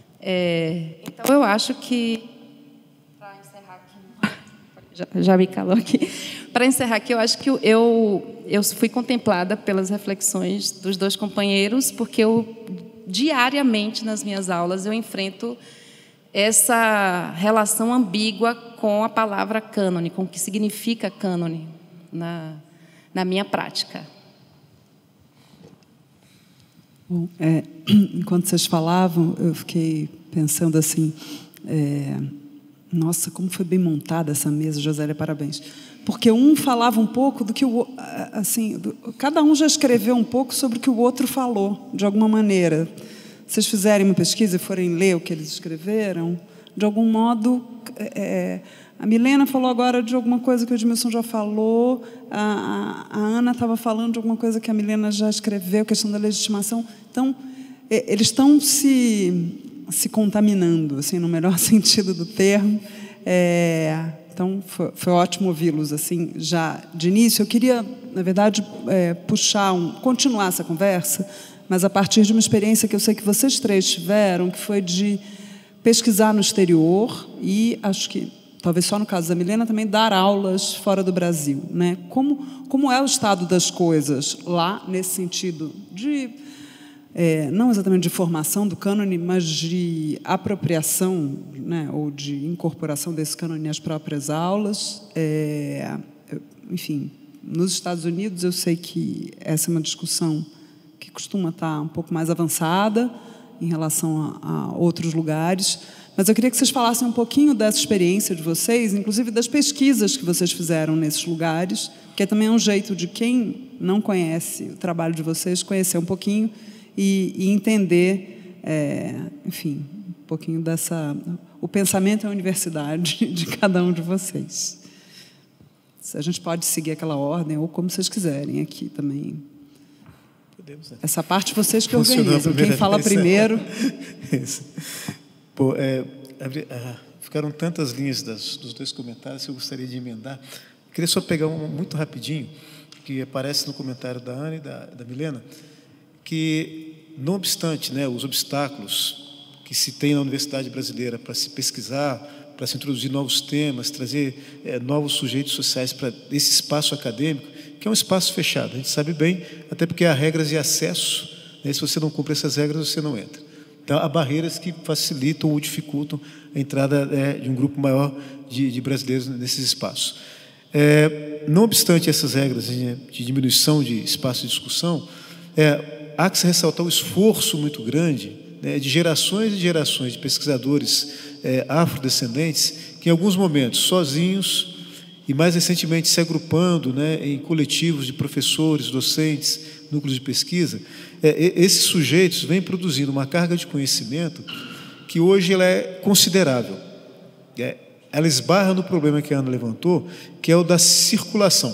Então, eu acho que, para encerrar aqui, já me calou aqui. Para encerrar aqui, eu acho que eu fui contemplada pelas reflexões dos dois companheiros, porque diariamente, nas minhas aulas, eu enfrento essa relação ambígua com a palavra cânone, com o que significa cânone na minha prática. Bom, enquanto vocês falavam, eu fiquei pensando assim, nossa, como foi bem montada essa mesa, Josélia, parabéns. Porque um falava um pouco do que cada um já escreveu um pouco sobre o que o outro falou, de alguma maneira. Se vocês fizerem uma pesquisa e forem ler o que eles escreveram, de algum modo, a Milena falou agora de alguma coisa que o Edmilson já falou, a Ana estava falando de alguma coisa que a Milena já escreveu, questão da legitimação. Então, eles estão se contaminando, assim, no melhor sentido do termo. Então, foi ótimo ouvi-los assim, já de início. Eu queria, na verdade, continuar essa conversa, mas a partir de uma experiência que eu sei que vocês três tiveram, que foi de pesquisar no exterior e, acho que, talvez só no caso da Milena, também dar aulas fora do Brasil, né? Como é o estado das coisas lá, nesse sentido de... não exatamente de formação do cânone, mas de apropriação, né, ou de incorporação desse cânone às próprias aulas. Enfim, nos Estados Unidos, eu sei que essa é uma discussão que costuma estar um pouco mais avançada em relação a outros lugares, mas eu queria que vocês falassem um pouquinho dessa experiência de vocês, inclusive das pesquisas que vocês fizeram nesses lugares, que também é um jeito de quem não conhece o trabalho de vocês conhecer um pouquinho e entender, enfim, um pouquinho o pensamento e a universidade de cada um de vocês. A gente pode seguir aquela ordem, ou como vocês quiserem aqui também. Podemos, né? Essa parte vocês que organizam. Quem fala primeiro... Isso. Pô, ficaram tantas linhas dos dois comentários que eu gostaria de emendar. Eu queria só pegar muito rapidinho, que aparece no comentário da Ana e da Milena, que, não obstante, né, os obstáculos que se tem na universidade brasileira para se pesquisar, para se introduzir novos temas, trazer novos sujeitos sociais para esse espaço acadêmico, que é um espaço fechado, a gente sabe bem, até porque há regras de acesso, né, se você não cumpre essas regras, você não entra. Então, há barreiras que facilitam ou dificultam a entrada de um grupo maior de brasileiros nesses espaços. Não obstante essas regras de diminuição de espaço de discussão, há que se ressaltar o esforço muito grande, né, de gerações e gerações de pesquisadores afrodescendentes que, em alguns momentos, sozinhos e, mais recentemente, se agrupando, né, em coletivos de professores, docentes, núcleos de pesquisa, esses sujeitos vêm produzindo uma carga de conhecimento que hoje ela é considerável. Ela esbarra no problema que a Ana levantou, que é o da circulação.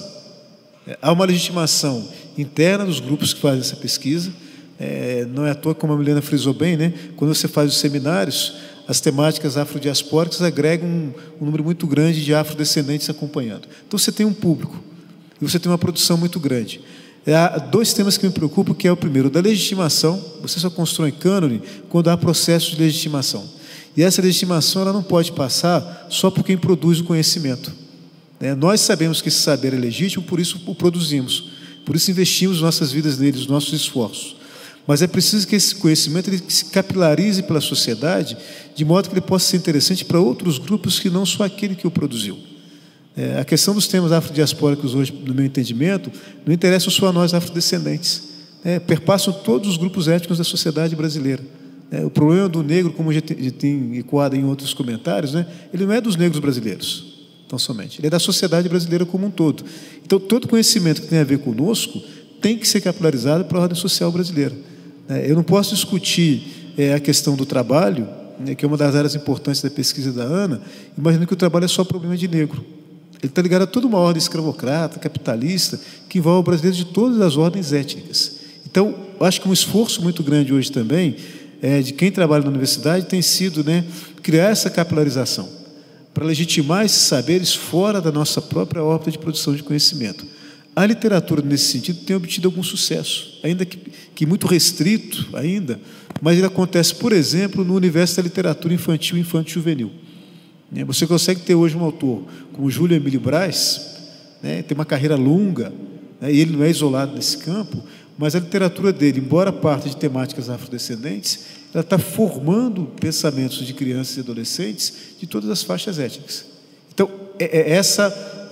Há uma legitimação interna dos grupos que fazem essa pesquisa. Não é à toa, como a Milena frisou bem, né? Quando você faz os seminários, as temáticas afrodiaspóricas agregam um número muito grande de afrodescendentes acompanhando. Então você tem um público e você tem uma produção muito grande. Há dois temas que me preocupam, que é o primeiro, o da legitimação. Você só constrói cânone quando há processo de legitimação. E essa legitimação ela não pode passar só por quem produz o conhecimento. Nós sabemos que esse saber é legítimo, por isso o produzimos, por isso investimos nossas vidas nele, os nossos esforços. Mas é preciso que esse conhecimento ele se capilarize pela sociedade, de modo que ele possa ser interessante para outros grupos que não só aquele que o produziu. A questão dos temas afrodiaspóricos hoje, no meu entendimento, não interessa só a nós afrodescendentes. Perpassam todos os grupos étnicos da sociedade brasileira. O problema do negro, como já tem ecoado em outros comentários, né, ele não é dos negros brasileiros, tão somente. Ele é da sociedade brasileira como um todo. Então, todo conhecimento que tem a ver conosco tem que ser capilarizado para a ordem social brasileira. Eu não posso discutir a questão do trabalho, que é uma das áreas importantes da pesquisa da Ana, imaginando que o trabalho é só problema de negro. Ele está ligado a toda uma ordem escravocrata, capitalista, que envolve brasileiros de todas as ordens étnicas. Então, eu acho que um esforço muito grande hoje também de quem trabalha na universidade tem sido, né, criar essa capilarização para legitimar esses saberes fora da nossa própria órbita de produção de conhecimento. A literatura, nesse sentido, tem obtido algum sucesso, ainda que muito restrito ainda, mas ele acontece, por exemplo, no universo da literatura infantil e infanto-juvenil. Você consegue ter hoje um autor como Júlio Emílio Braz, tem uma carreira longa, e ele não é isolado nesse campo, mas a literatura dele, embora parte de temáticas afrodescendentes, ela está formando pensamentos de crianças e adolescentes de todas as faixas étnicas. Então, essa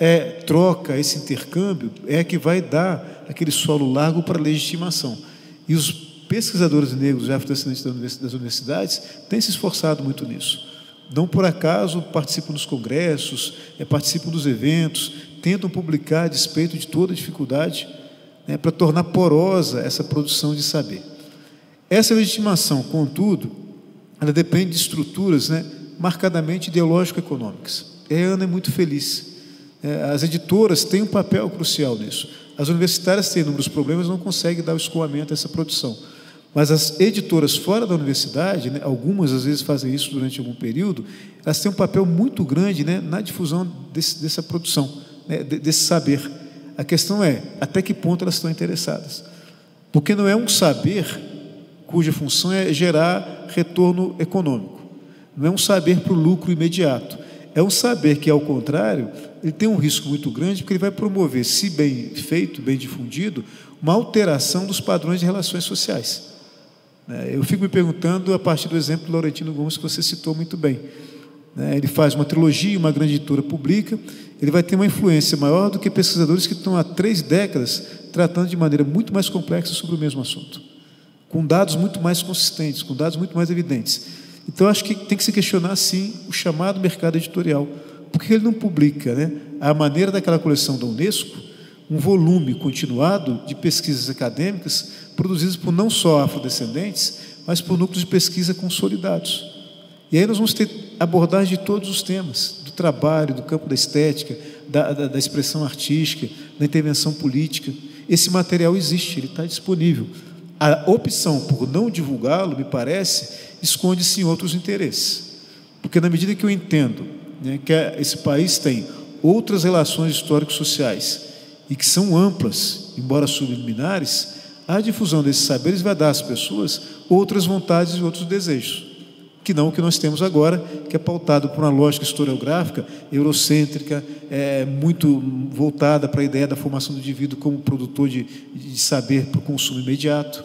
troca, esse intercâmbio é que vai dar aquele solo largo para a legitimação. E os pesquisadores negros e afrodescendentes das universidades têm se esforçado muito nisso. Não por acaso participam dos congressos, participam dos eventos, tentam publicar a despeito de toda a dificuldade, para tornar porosa essa produção de saber. Essa legitimação, contudo, ela depende de estruturas, marcadamente ideológico-econômicas. A Ana é muito feliz. As editoras têm um papel crucial nisso. As universitárias têm inúmeros problemas, não conseguem dar o escoamento a essa produção. Mas as editoras fora da universidade, algumas às vezes fazem isso durante algum período, elas têm um papel muito grande, na difusão dessa produção, desse saber. A questão é, até que ponto elas estão interessadas? Porque não é um saber cuja função é gerar retorno econômico. Não é um saber para o lucro imediato. É um saber que, ao contrário, ele tem um risco muito grande, porque ele vai promover, se bem feito, bem difundido, uma alteração dos padrões de relações sociais. Eu fico me perguntando, a partir do exemplo do Laurentino Gomes, que você citou muito bem. Ele faz uma trilogia, uma grande editora publica, ele vai ter uma influência maior do que pesquisadores que estão há 3 décadas tratando de maneira muito mais complexa sobre o mesmo assunto, com dados muito mais consistentes, com dados muito mais evidentes. Então, acho que tem que se questionar, sim, o chamado mercado editorial. Por que ele não publica, à maneira daquela coleção da Unesco, um volume continuado de pesquisas acadêmicas produzidas por não só afrodescendentes, mas por núcleos de pesquisa consolidados. E aí nós vamos ter abordagem de todos os temas, do trabalho, do campo da estética, da expressão artística, da intervenção política. Esse material existe, ele está disponível. A opção por não divulgá-lo, me parece, esconde-se em outros interesses. Porque na medida que eu entendo que esse país tem outras relações históricos-sociais e que são amplas, embora subliminares, a difusão desses saberes vai dar às pessoas outras vontades e outros desejos, que não o que nós temos agora, que é pautado por uma lógica historiográfica, eurocêntrica, muito voltada para a ideia da formação do indivíduo como produtor de saber para o consumo imediato.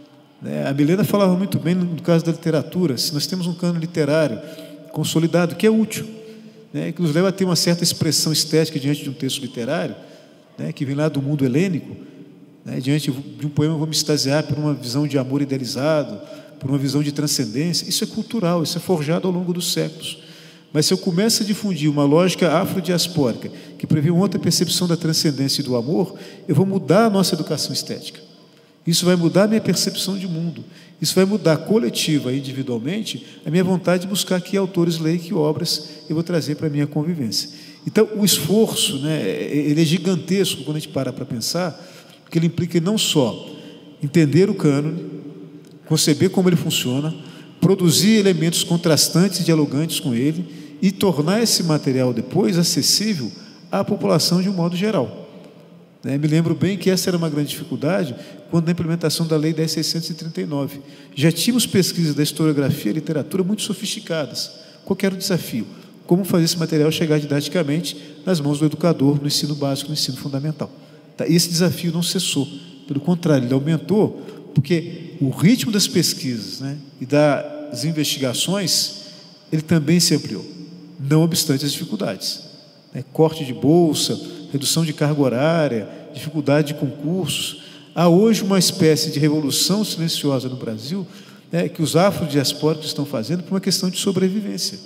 A Milena falava muito bem no caso da literatura. Se nós temos um cânone literário consolidado, que é útil, que nos leva a ter uma certa expressão estética diante de um texto literário, que vem lá do mundo helênico, diante de um poema eu vou me extasiar por uma visão de amor idealizado, por uma visão de transcendência, isso é cultural, isso é forjado ao longo dos séculos. Mas se eu começo a difundir uma lógica afrodiaspórica, que prevê uma outra percepção da transcendência e do amor, eu vou mudar a nossa educação estética. Isso vai mudar a minha percepção de mundo. Isso vai mudar coletiva e individualmente a minha vontade de buscar que autores leem, que obras eu vou trazer para a minha convivência. Então, o esforço, né, ele é gigantesco quando a gente para pensar, porque ele implica não só entender o cânone, conceber como ele funciona, produzir elementos contrastantes e dialogantes com ele e tornar esse material depois acessível à população de um modo geral. Me lembro bem que essa era uma grande dificuldade quando na implementação da Lei 10.639. Já tínhamos pesquisas da historiografia e literatura muito sofisticadas. Qual era o desafio? Como fazer esse material chegar didaticamente nas mãos do educador no ensino básico, no ensino fundamental. E esse desafio não cessou. Pelo contrário, ele aumentou, porque o ritmo das pesquisas, né, e das investigações, ele também se ampliou, não obstante as dificuldades. Corte de bolsa, redução de carga horária, dificuldade de concursos. Há hoje uma espécie de revolução silenciosa no Brasil, que os afrodiaspóricos estão fazendo por uma questão de sobrevivência.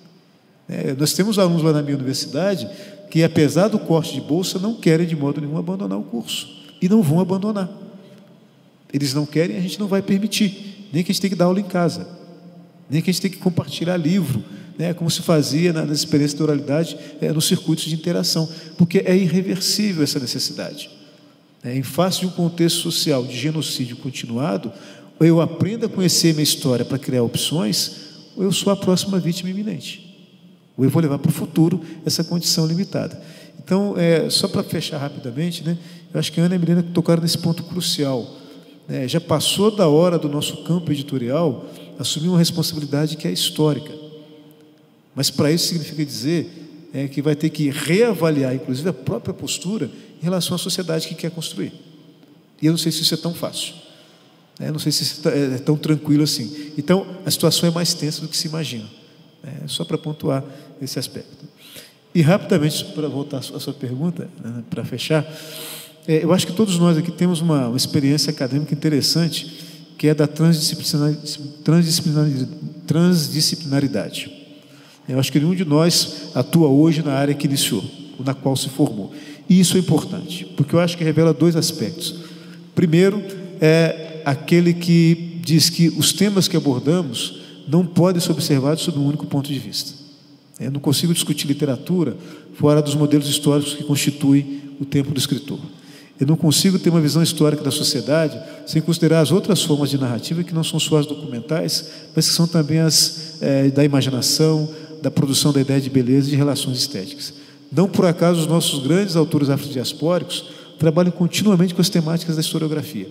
Nós temos alunos lá na minha universidade que, apesar do corte de bolsa, não querem de modo nenhum abandonar o curso. E não vão abandonar. Eles não querem, a gente não vai permitir. Nem que a gente tem que dar aula em casa. Nem que a gente tem que compartilhar livro, como se fazia nas experiências de oralidade, nos circuitos de interação. Porque é irreversível essa necessidade. Em face de um contexto social de genocídio continuado, ou eu aprendo a conhecer minha história para criar opções, ou eu sou a próxima vítima iminente. Ou eu vou levar para o futuro essa condição limitada. Então, só para fechar rapidamente, eu acho que a Ana e a Milena tocaram nesse ponto crucial. Já passou da hora do nosso campo editorial assumir uma responsabilidade que é histórica. Mas para isso significa dizer que vai ter que reavaliar, inclusive, a própria postura em relação à sociedade que quer construir. E eu não sei se isso é tão fácil. Não sei se isso é tão tranquilo assim. Então, a situação é mais tensa do que se imagina. Só para pontuar esse aspecto. E rapidamente, para voltar à sua pergunta, para fechar, eu acho que todos nós aqui temos uma experiência acadêmica interessante, que é da transdisciplinaridade. Eu acho que nenhum de nós atua hoje na área que iniciou, ou na qual se formou. E isso é importante, porque eu acho que revela dois aspectos. Primeiro, é aquele que diz que os temas que abordamos não podem ser observados sob um único ponto de vista. Eu não consigo discutir literatura fora dos modelos históricos que constituem o tempo do escritor. Eu não consigo ter uma visão histórica da sociedade sem considerar as outras formas de narrativa que não são só as documentais, mas que são também as da imaginação, da produção da ideia de beleza e de relações estéticas. Não por acaso os nossos grandes autores afrodiaspóricos trabalham continuamente com as temáticas da historiografia.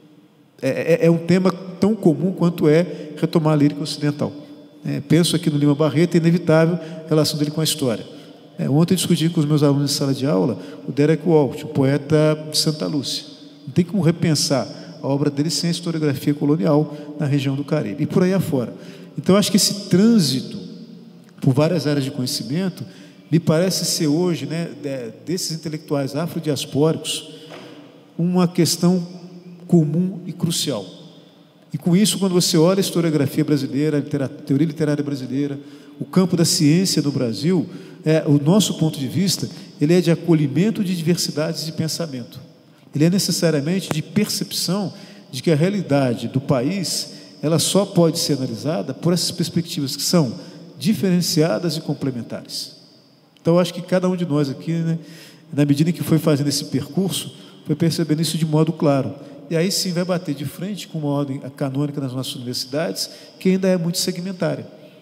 É um tema tão comum quanto é retomar a lírica ocidental. Penso aqui no Lima Barreto, é inevitável a relação dele com a história. Ontem eu discuti com os meus alunos de sala de aula o Derek Walsh, o poeta de Santa Lúcia. Não tem como repensar a obra dele sem a historiografia colonial na região do Caribe. E por aí afora. Então, eu acho que esse trânsito por várias áreas de conhecimento me parece ser hoje, desses intelectuais afrodiaspóricos, uma questão comum e crucial. E com isso, quando você olha a historiografia brasileira, a teoria literária brasileira, o campo da ciência no Brasil, o nosso ponto de vista, ele é de acolhimento de diversidades de pensamento. Ele é necessariamente de percepção de que a realidade do país, ela só pode ser analisada por essas perspectivas que são diferenciadas e complementares. Então, eu acho que cada um de nós aqui, na medida em que foi fazendo esse percurso, foi percebendo isso de modo claro. E aí sim vai bater de frente com uma ordem canônica nas nossas universidades, que ainda é muito segmentária.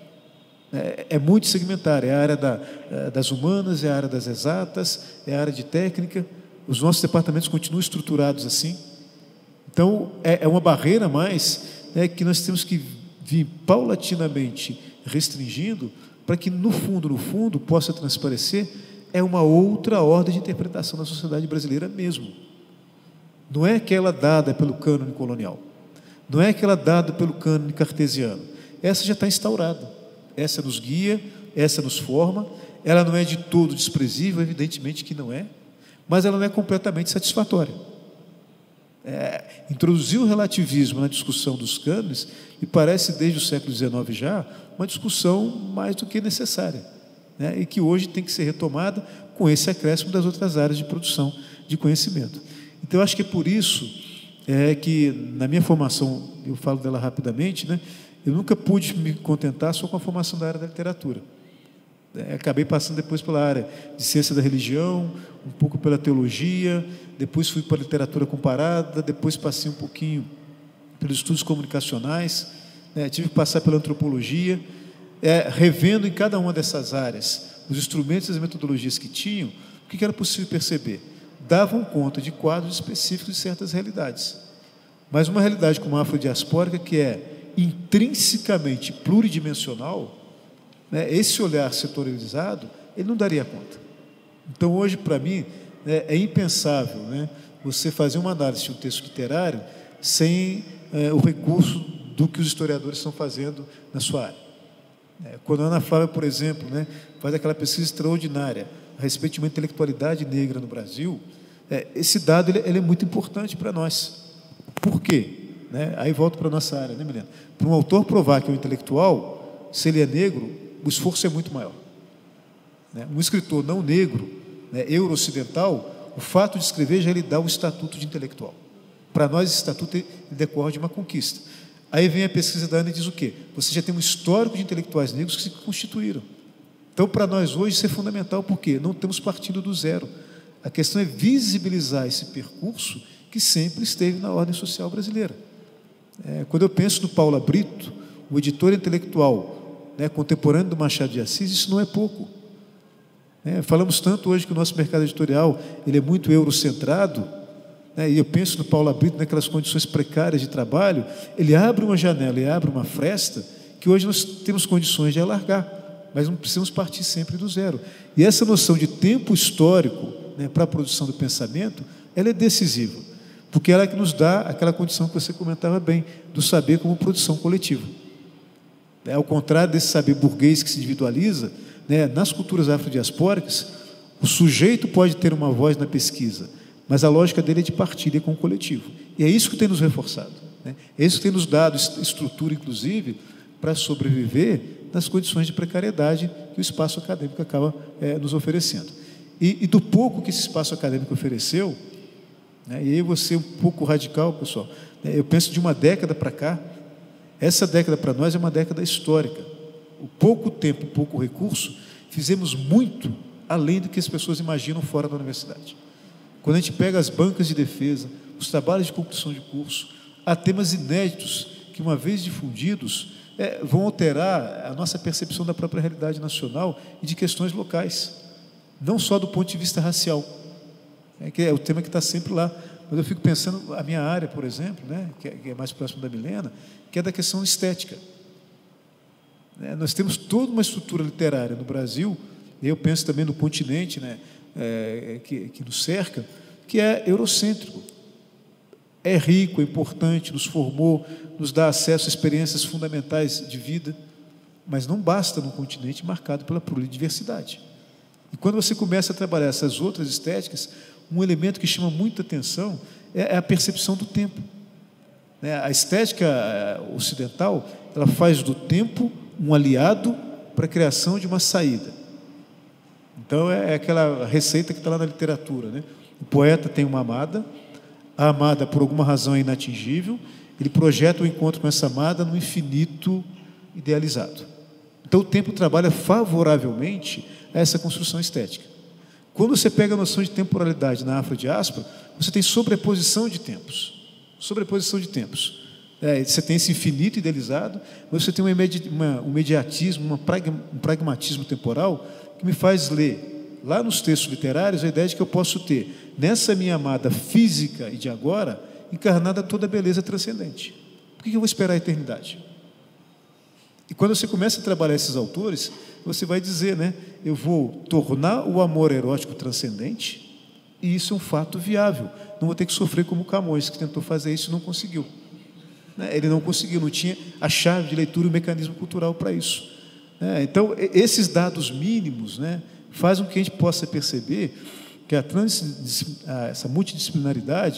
É muito segmentária. É a área das humanas, é a área das exatas, é a área de técnica. Os nossos departamentos continuam estruturados assim. Então, é uma barreira a mais que nós temos que vir paulatinamente restringindo para que, no fundo, possa transparecer uma outra ordem de interpretação da sociedade brasileira mesmo. Não é aquela dada pelo cânone colonial. Não é aquela dada pelo cânone cartesiano. Essa já está instaurada. Essa nos guia, essa nos forma. Ela não é de todo desprezível, evidentemente que não é, mas ela não é completamente satisfatória. introduzir o relativismo na discussão dos cânones, me parece, desde o século XIX já, uma discussão mais do que necessária, né? E que hoje tem que ser retomada com esse acréscimo das outras áreas de produção de conhecimento. Então, eu acho que é por isso que, na minha formação, eu falo dela rapidamente, né? Eu nunca pude me contentar só com a formação da área da literatura. Acabei passando depois pela área de ciência da religião, um pouco pela teologia, depois fui para a literatura comparada, depois passei um pouquinho pelos estudos comunicacionais, tive que passar pela antropologia, revendo em cada uma dessas áreas os instrumentos e as metodologias que tinham, o que era possível perceber? Davam conta de quadros específicos de certas realidades. Mas uma realidade como a afrodiaspórica, que é intrinsecamente pluridimensional, esse olhar setorializado, ele não daria conta. Então, hoje, para mim, é impensável, você fazer uma análise de um texto literário sem o recurso do que os historiadores estão fazendo na sua área. Quando a Ana Flávia, por exemplo, faz aquela pesquisa extraordinária a respeito de uma intelectualidade negra no Brasil, esse dado ele é muito importante para nós. Por quê? Aí volto para a nossa área, Milena? Para um autor provar que é um intelectual, se ele é negro, o esforço é muito maior. Um escritor não negro, euro-ocidental, o fato de escrever já lhe dá o estatuto de intelectual. Para nós, esse estatuto decorre de uma conquista. Aí vem a pesquisa da Ana e diz o quê? Você já tem um histórico de intelectuais negros que se constituíram. Então, para nós hoje, isso é fundamental, porque não estamos partindo do zero. A questão é visibilizar esse percurso que sempre esteve na ordem social brasileira. Quando eu penso no Paula Brito, o editor intelectual contemporâneo do Machado de Assis, isso não é pouco. Falamos tanto hoje que o nosso mercado editorial ele é muito eurocentrado, e eu penso no Paula Brito naquelas condições precárias de trabalho, ele abre uma janela, ele abre uma fresta que hoje nós temos condições de alargar, mas não precisamos partir sempre do zero. E essa noção de tempo histórico para a produção do pensamento, ela é decisiva, porque ela é que nos dá aquela condição que você comentava bem, do saber como produção coletiva. Ao contrário desse saber burguês que se individualiza, nas culturas afrodiaspóricas, o sujeito pode ter uma voz na pesquisa, mas a lógica dele é de partilha com o coletivo. E é isso que tem nos reforçado. É isso que tem nos dado estrutura, inclusive, para sobreviver nas condições de precariedade que o espaço acadêmico acaba nos oferecendo. E do pouco que esse espaço acadêmico ofereceu, e aí eu vou ser um pouco radical, pessoal, eu penso de uma década para cá, essa década para nós é uma década histórica. O pouco tempo, o pouco recurso, fizemos muito além do que as pessoas imaginam fora da universidade. Quando a gente pega as bancas de defesa, os trabalhos de conclusão de curso, há temas inéditos que, uma vez difundidos, vão alterar a nossa percepção da própria realidade nacional e de questões locais, não só do ponto de vista racial, que é o tema que está sempre lá. Mas eu fico pensando, a minha área, por exemplo, que é mais próximo da Milena, que é da questão estética. Nós temos toda uma estrutura literária no Brasil, e eu penso também no continente, que nos cerca, que é eurocêntrico. É rico, é importante, nos formou, nos dá acesso a experiências fundamentais de vida, mas não basta num continente marcado pela pluridiversidade. E quando você começa a trabalhar essas outras estéticas, um elemento que chama muita atenção é a percepção do tempo. A estética ocidental, ela faz do tempo um aliado para a criação de uma saída. Então, é aquela receita que está lá na literatura. O poeta tem uma amada, a amada, por alguma razão, é inatingível, ele projeta o encontro com essa amada no infinito idealizado. Então, o tempo trabalha favoravelmente a essa construção estética. Quando você pega a noção de temporalidade na afrodiáspora, você tem sobreposição de tempos. Sobreposição de tempos. Você tem esse infinito idealizado, mas você tem um imediatismo, um pragmatismo temporal que me faz ler, lá nos textos literários, a ideia de que eu posso ter, nessa minha amada física e de agora, encarnada toda a beleza transcendente. Por que eu vou esperar a eternidade? E quando você começa a trabalhar esses autores, você vai dizer, eu vou tornar o amor erótico transcendente, e isso é um fato viável. Não vou ter que sofrer como Camões, que tentou fazer isso e não conseguiu. Ele não conseguiu, não tinha a chave de leitura e o mecanismo cultural para isso. Então, esses dados mínimos fazem com que a gente possa perceber que essa multidisciplinaridade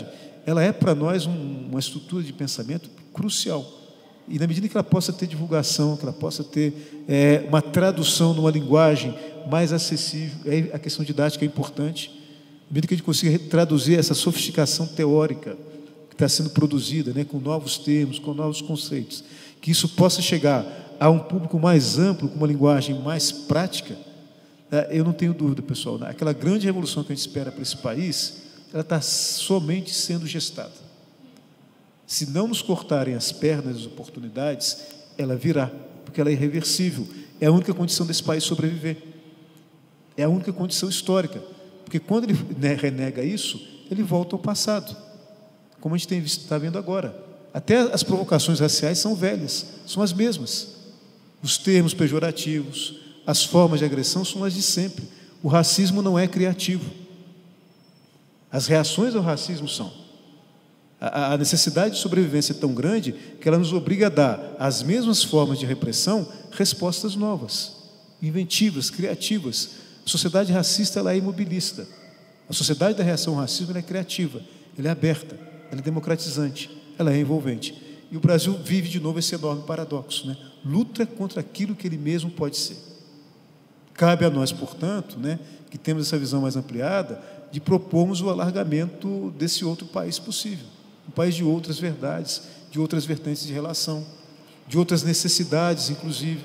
ela é para nós uma estrutura de pensamento crucial. E na medida que ela possa ter divulgação, que ela possa ter uma tradução numa linguagem mais acessível, aí a questão didática é importante. Na medida que a gente consiga traduzir essa sofisticação teórica que está sendo produzida, né, com novos termos, com novos conceitos, que isso possa chegar a um público mais amplo, com uma linguagem mais prática, eu não tenho dúvida, pessoal, aquela grande revolução que a gente espera para esse país, ela está somente sendo gestada. Se não nos cortarem as pernas e as oportunidades, ela virá, porque ela é irreversível. É a única condição desse país sobreviver. É a única condição histórica. Porque quando ele renega isso, ele volta ao passado, como a gente está vendo agora. Até as provocações raciais são velhas, são as mesmas. Os termos pejorativos, as formas de agressão são as de sempre. O racismo não é criativo. As reações ao racismo são. A necessidade de sobrevivência é tão grande que ela nos obriga a dar às mesmas formas de repressão respostas novas, inventivas, criativas. A sociedade racista ela é imobilista. A sociedade da reação ao racismo ela é criativa, ela é aberta, ela é democratizante, ela é envolvente. E o Brasil vive de novo esse enorme paradoxo, né? Luta contra aquilo que ele mesmo pode ser. Cabe a nós, portanto, né, que temos essa visão mais ampliada, de propormos o alargamento desse outro país possível. Um país de outras verdades, de outras vertentes de relação, de outras necessidades, inclusive.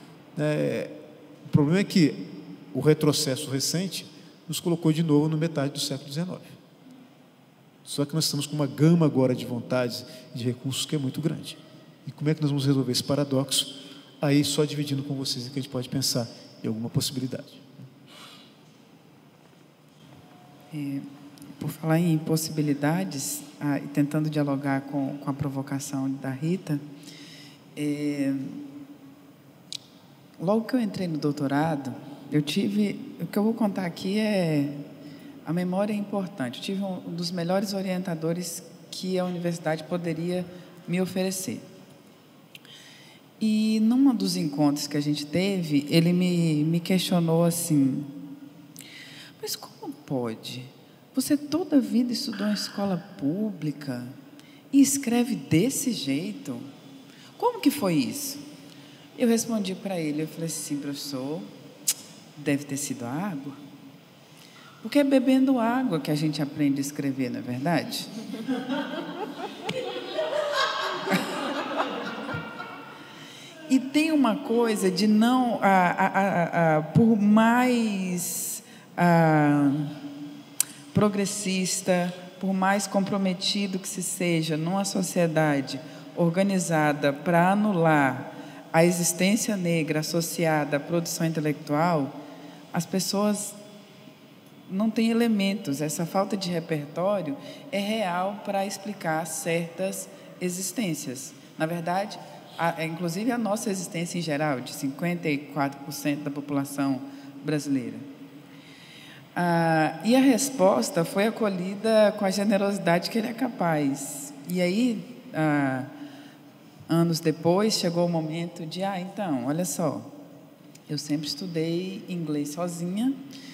O problema é que o retrocesso recente nos colocou de novo no metade do século XIX. Só que nós estamos com uma gama agora de vontades e de recursos que é muito grande. E como é que nós vamos resolver esse paradoxo? Aí, só dividindo com vocês, que a gente pode pensar em alguma possibilidade. Por falar em possibilidades, e tentando dialogar com a provocação da Rita, logo que eu entrei no doutorado, o que eu vou contar aqui a memória é importante. Eu tive um dos melhores orientadores que a universidade poderia me oferecer. E, num dos encontros que a gente teve, ele me questionou assim, mas como pode? Você toda a vida estudou em escola pública e escreve desse jeito? Como que foi isso? Eu respondi para ele, eu falei assim, professor, deve ter sido a água. Porque é bebendo água que a gente aprende a escrever, não é verdade? E tem uma coisa de não, por mais progressista, por mais comprometido que se seja numa sociedade organizada para anular a existência negra associada à produção intelectual, as pessoas não têm elementos. Essa falta de repertório é real para explicar certas existências. Na verdade, inclusive a nossa existência em geral, de 54% da população brasileira. E a resposta foi acolhida com a generosidade que ele é capaz. E aí, anos depois, chegou o momento de, então, olha só, eu sempre estudei inglês sozinha,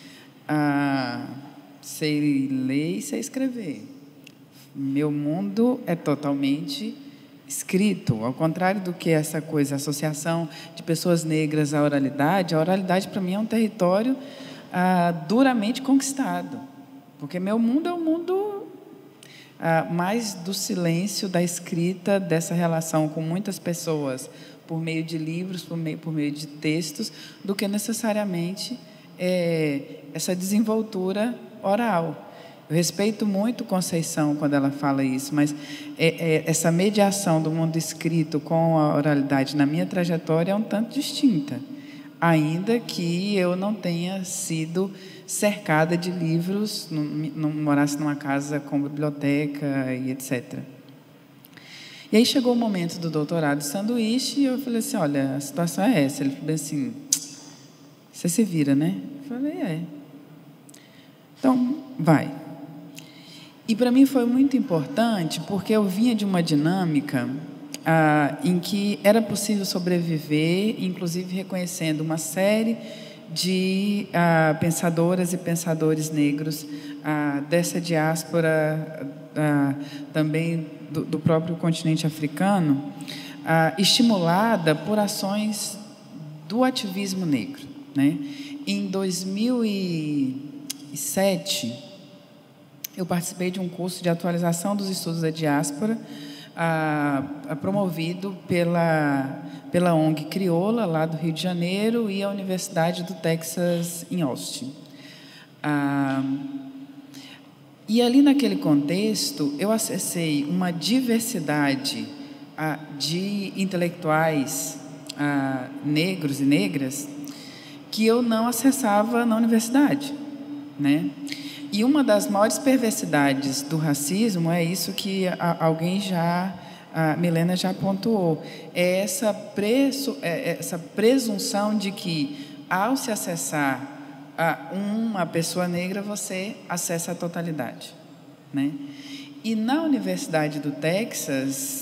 sei ler e sei escrever. Meu mundo é totalmente escrito, ao contrário do que essa coisa, a associação de pessoas negras à oralidade. A oralidade, para mim, é um território duramente conquistado, porque meu mundo é um mundo mais do silêncio, da escrita, dessa relação com muitas pessoas, por meio de livros, por meio de textos, do que necessariamente essa desenvoltura oral. Eu respeito muito Conceição quando ela fala isso, mas essa mediação do mundo escrito com a oralidade na minha trajetória é um tanto distinta, ainda que eu não tenha sido cercada de livros, não morasse numa casa com biblioteca e etc. E aí chegou o momento do doutorado de sanduíche e eu falei assim, olha, a situação é essa. Ele falou assim, você se vira, né? Eu falei, então, vai. E para mim foi muito importante, porque eu vinha de uma dinâmica em que era possível sobreviver, inclusive reconhecendo uma série de pensadoras e pensadores negros dessa diáspora também do próprio continente africano, estimulada por ações do ativismo negro, né? Em 2007, eu participei de um curso de atualização dos estudos da diáspora, promovido pela ONG Crioula, lá do Rio de Janeiro, e a Universidade do Texas, em Austin. E ali, naquele contexto, eu acessei uma diversidade de intelectuais negros e negras que eu não acessava na universidade, né? E uma das maiores perversidades do racismo é isso que alguém Milena já pontuou, é essa presunção de que, ao se acessar uma pessoa negra, você acessa a totalidade, né? E na Universidade do Texas,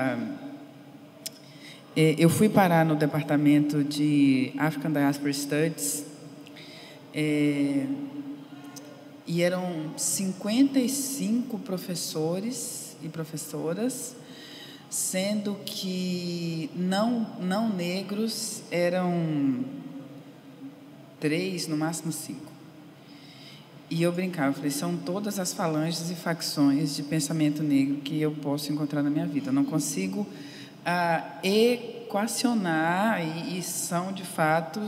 eu fui parar no departamento de African Diaspora Studies, e eram 55 professores e professoras, sendo que não negros eram 3, no máximo 5. E eu brincava, falei, são todas as falanges e facções de pensamento negro que eu posso encontrar na minha vida. Eu não consigo equacionar, e são de fato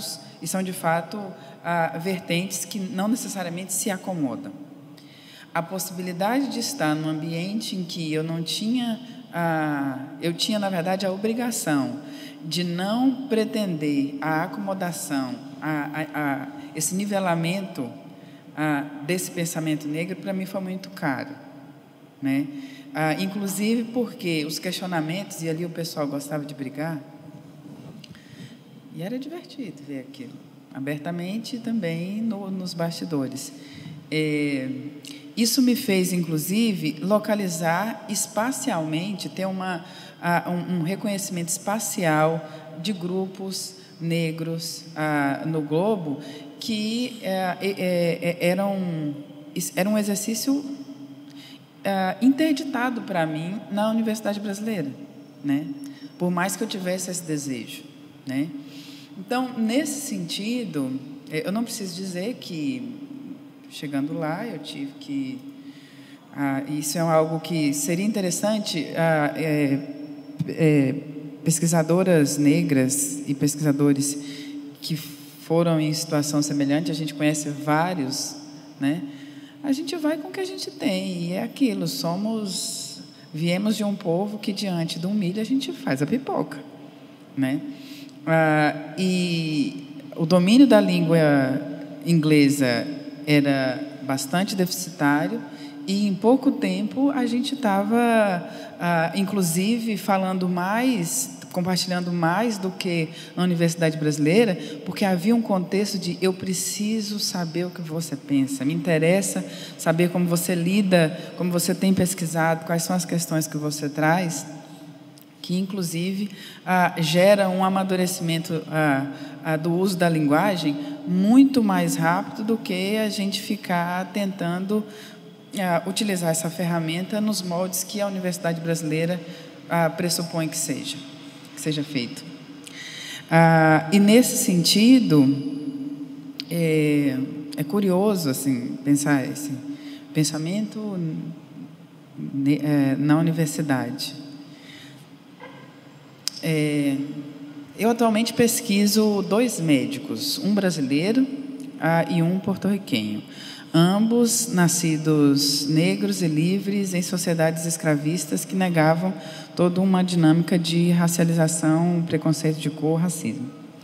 vertentes que não necessariamente se acomodam. A possibilidade de estar num ambiente em que eu não tinha, eu tinha, na verdade, a obrigação de não pretender a acomodação, esse nivelamento desse pensamento negro, para mim foi muito caro, né? Inclusive porque os questionamentos, e ali o pessoal gostava de brigar, e era divertido ver aquilo, abertamente também nos bastidores. Isso me fez, inclusive, localizar espacialmente, ter um reconhecimento espacial de grupos negros no globo, que era um exercício interditado para mim na Universidade Brasileira, né? Por mais que eu tivesse esse desejo, né? Então, nesse sentido, eu não preciso dizer que, chegando lá, eu tive que... isso é algo que seria interessante, pesquisadoras negras e pesquisadores que foram em situação semelhante, a gente conhece vários, né? A gente vai com o que a gente tem, e é aquilo, viemos de um povo que, diante de um milho, a gente faz a pipoca, né? E o domínio da língua inglesa era bastante deficitário, e em pouco tempo a gente estava, inclusive, compartilhando mais do que na Universidade Brasileira, porque havia um contexto de eu preciso saber o que você pensa, me interessa saber como você lida, como você tem pesquisado, quais são as questões que você traz, que inclusive gera um amadurecimento do uso da linguagem muito mais rápido do que a gente ficar tentando utilizar essa ferramenta nos moldes que a Universidade Brasileira pressupõe que seja feito. E nesse sentido, é curioso assim, pensar esse pensamento na universidade. Eu atualmente pesquiso 2 médicos, um brasileiro e um porto-riquenho, ambos nascidos negros e livres em sociedades escravistas que negavam toda uma dinâmica de racialização, preconceito de cor, racismo.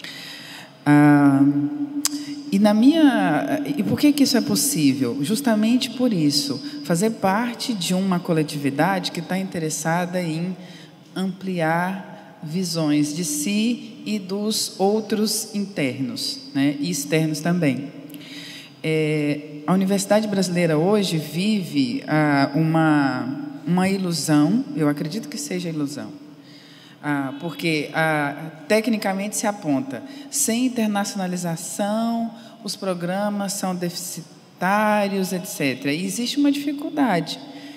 E por que isso é possível? Justamente por isso, fazer parte de uma coletividade que está interessada em ampliar visões de si e dos outros internos, né, e externos também. A Universidade Brasileira hoje vive uma ilusão, eu acredito que seja ilusão, porque tecnicamente se aponta, sem internacionalização, os programas são deficitários, etc. E existe uma dificuldade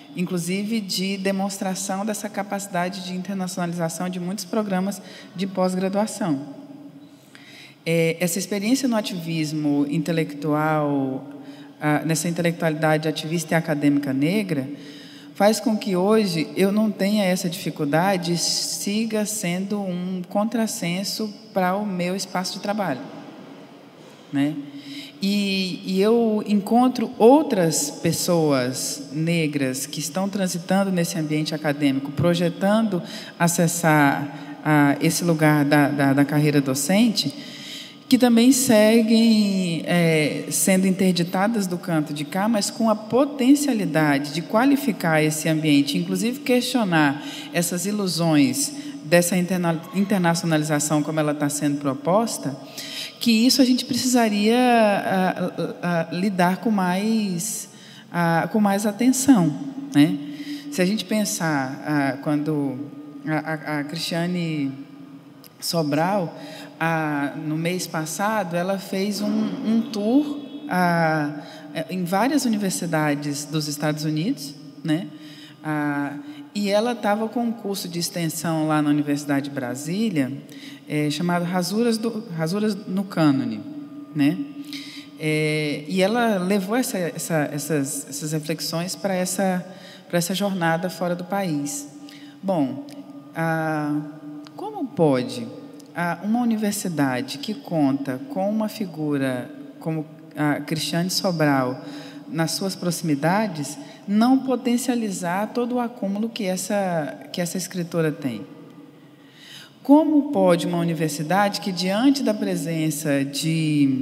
inclusive de demonstração dessa capacidade de internacionalização de muitos programas de pós-graduação. Essa experiência no ativismo intelectual, nessa intelectualidade ativista e acadêmica negra, faz com que hoje eu não tenha essa dificuldade, siga sendo um contrassenso para o meu espaço de trabalho, né? E eu encontro outras pessoas negras que estão transitando nesse ambiente acadêmico, projetando acessar esse lugar da carreira docente, que também seguem sendo interditadas do canto de cá, mas com a potencialidade de qualificar esse ambiente, inclusive questionar essas ilusões dessa internacionalização como ela está sendo proposta, que isso a gente precisaria lidar com mais atenção, né? Se a gente pensar, quando a Cristiane Sobral, no mês passado, ela fez um tour em várias universidades dos Estados Unidos, né? E ela estava com um curso de extensão lá na Universidade de Brasília, chamado Rasuras no Cânone, né? E ela levou essas reflexões para essa jornada fora do país. Bom, como pode uma universidade que conta com uma figura como a Cristiane Sobral nas suas proximidades não potencializar todo o acúmulo que essa escritora tem? Como pode uma universidade que, diante da presença de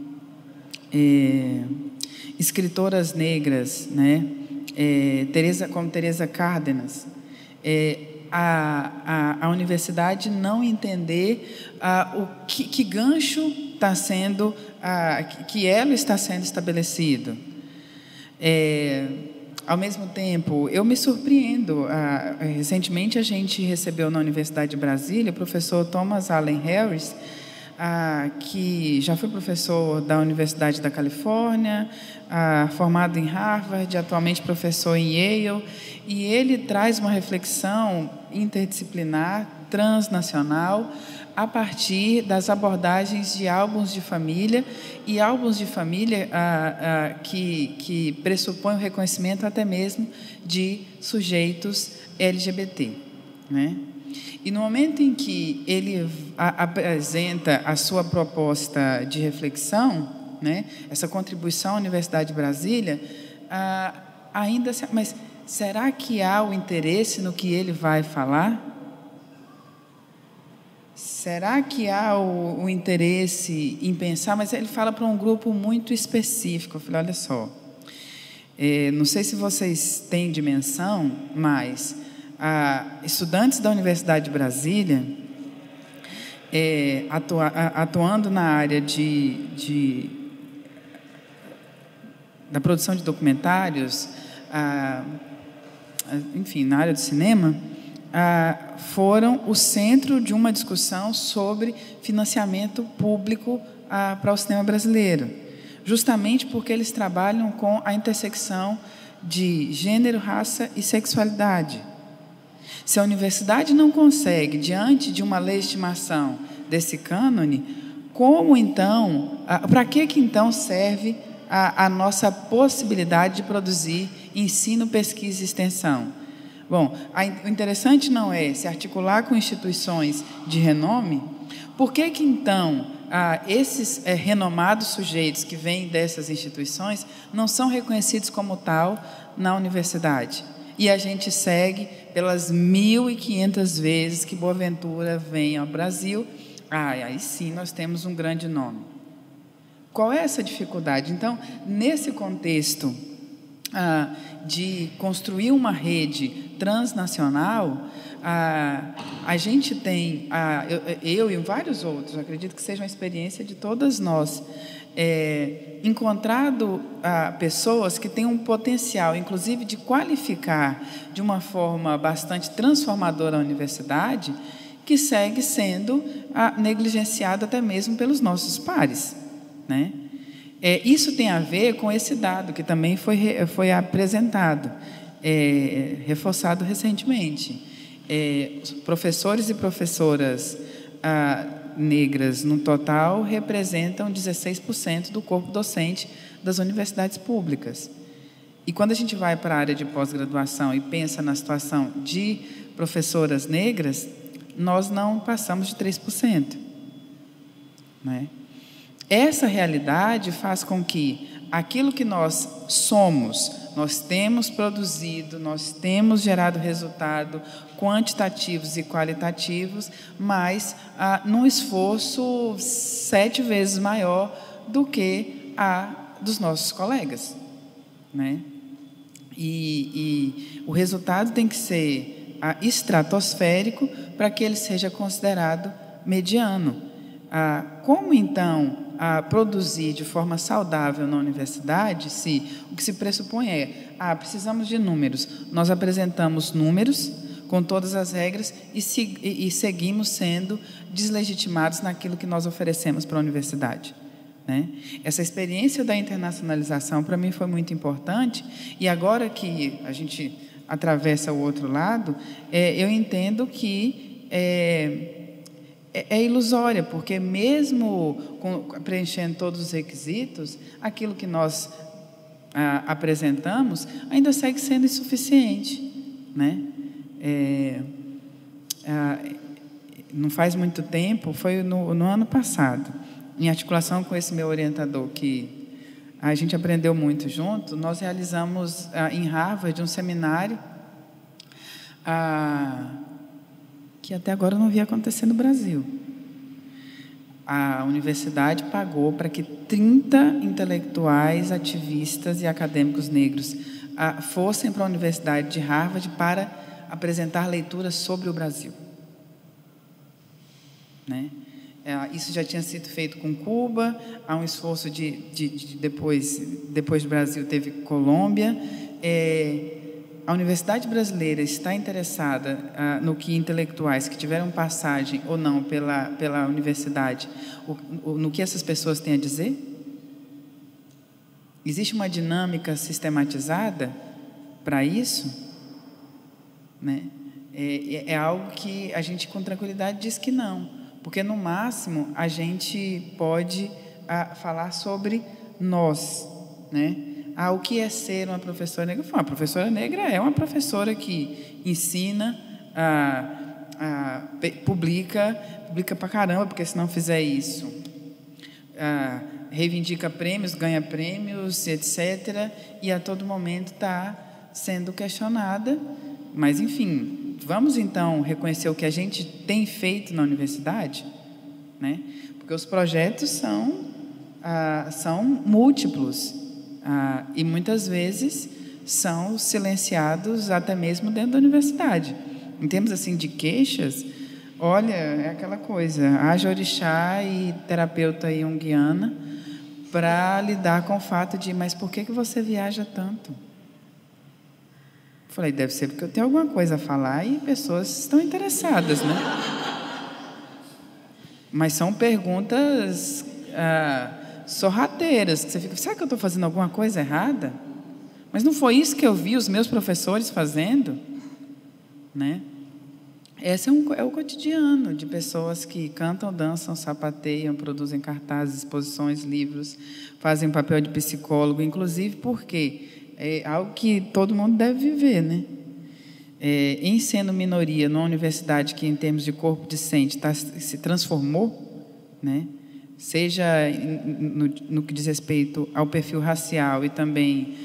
escritoras negras, né, como Teresa Cárdenas, a universidade não entender que gancho está sendo, que elo está sendo estabelecido? Ao mesmo tempo, eu me surpreendo. Recentemente, a gente recebeu na Universidade de Brasília o professor Thomas Allen Harris, que já foi professor da Universidade da Califórnia, formado em Harvard, atualmente professor em Yale, e ele traz uma reflexão interdisciplinar, transnacional, a partir das abordagens de álbuns de família, e álbuns de família que pressupõem o reconhecimento até mesmo de sujeitos LGBT, né? E no momento em que ele apresenta a sua proposta de reflexão, né, essa contribuição à Universidade de Brasília, mas será que há o interesse no que ele vai falar? Será que há o interesse em pensar? Mas ele fala para um grupo muito específico. Eu falei, olha só, não sei se vocês têm dimensão, mas estudantes da Universidade de Brasília, atuando na área da produção de documentários, enfim, na área do cinema, foram o centro de uma discussão sobre financiamento público para o cinema brasileiro, justamente porque eles trabalham com a intersecção de gênero, raça e sexualidade. Se a universidade não consegue, diante de uma legitimação desse cânone, como então, para que então serve a nossa possibilidade de produzir ensino, pesquisa e extensão? Bom, o interessante não é se articular com instituições de renome. Por que então esses renomados sujeitos que vêm dessas instituições não são reconhecidos como tal na universidade? E a gente segue pelas 1.500 vezes que Boaventura vem ao Brasil, aí sim nós temos um grande nome. Qual é essa dificuldade? Então, nesse contexto de construir uma rede transnacional, a gente tem, eu e vários outros, acredito que seja uma experiência de todas nós, encontrado pessoas que têm um potencial, inclusive, de qualificar de uma forma bastante transformadora a universidade, que segue sendo negligenciado até mesmo pelos nossos pares, né? Isso tem a ver com esse dado que também foi apresentado. reforçado recentemente. Professores e professoras negras, no total, representam 16% do corpo docente das universidades públicas. E quando a gente vai para a área de pós-graduação e pensa na situação de professoras negras, nós não passamos de 3%. Né? Essa realidade faz com que aquilo que nós somos, nós temos produzido, nós temos gerado resultado quantitativos e qualitativos, mas num esforço 7 vezes maior do que a dos nossos colegas. Né? E o resultado tem que ser estratosférico para que ele seja considerado mediano. Como, então, produzir de forma saudável na universidade, se o que se pressupõe precisamos de números. Nós apresentamos números com todas as regras e seguimos sendo deslegitimados naquilo que nós oferecemos para a universidade. Né? Essa experiência da internacionalização para mim foi muito importante, e agora que a gente atravessa o outro lado, eu entendo que é ilusória, porque mesmo preenchendo todos os requisitos, aquilo que nós apresentamos ainda segue sendo insuficiente. Né? Não faz muito tempo, foi no ano passado, em articulação com esse meu orientador, que a gente aprendeu muito junto, nós realizamos em Harvard um seminário que até agora não havia acontecido no Brasil. A universidade pagou para que 30 intelectuais, ativistas e acadêmicos negros fossem para a Universidade de Harvard para apresentar leituras sobre o Brasil. Né? Isso já tinha sido feito com Cuba, há um esforço depois do Brasil teve Colômbia. A Universidade Brasileira está interessada no que intelectuais que tiveram passagem ou não pela universidade, no que essas pessoas têm a dizer? Existe uma dinâmica sistematizada para isso? Né? É algo que a gente com tranquilidade diz que não. Porque, no máximo, a gente pode falar sobre nós. Né? O que é ser uma professora negra? Uma professora negra é uma professora que ensina, publica pra caramba, porque se não fizer isso, reivindica prêmios, ganha prêmios, etc. E a todo momento está sendo questionada. Mas, enfim, vamos então reconhecer o que a gente tem feito na universidade, né? Porque os projetos são múltiplos e muitas vezes são silenciados até mesmo dentro da universidade. Em termos assim de queixas, olha, é aquela coisa, haja orixá e terapeuta junguiana para lidar com o fato de, mas por que você viaja tanto? Falei, deve ser porque eu tenho alguma coisa a falar e pessoas estão interessadas, né? Mas são perguntas sorrateiras, que você fica, será que eu estou fazendo alguma coisa errada? Mas não foi isso que eu vi os meus professores fazendo? Né? Esse é o cotidiano de pessoas que cantam, dançam, sapateiam, produzem cartazes, exposições, livros, fazem papel de psicólogo, inclusive porque é algo que todo mundo deve viver, né? Em sendo minoria numa universidade que, em termos de corpo docente, se transformou, né? Seja no que diz respeito ao perfil racial e também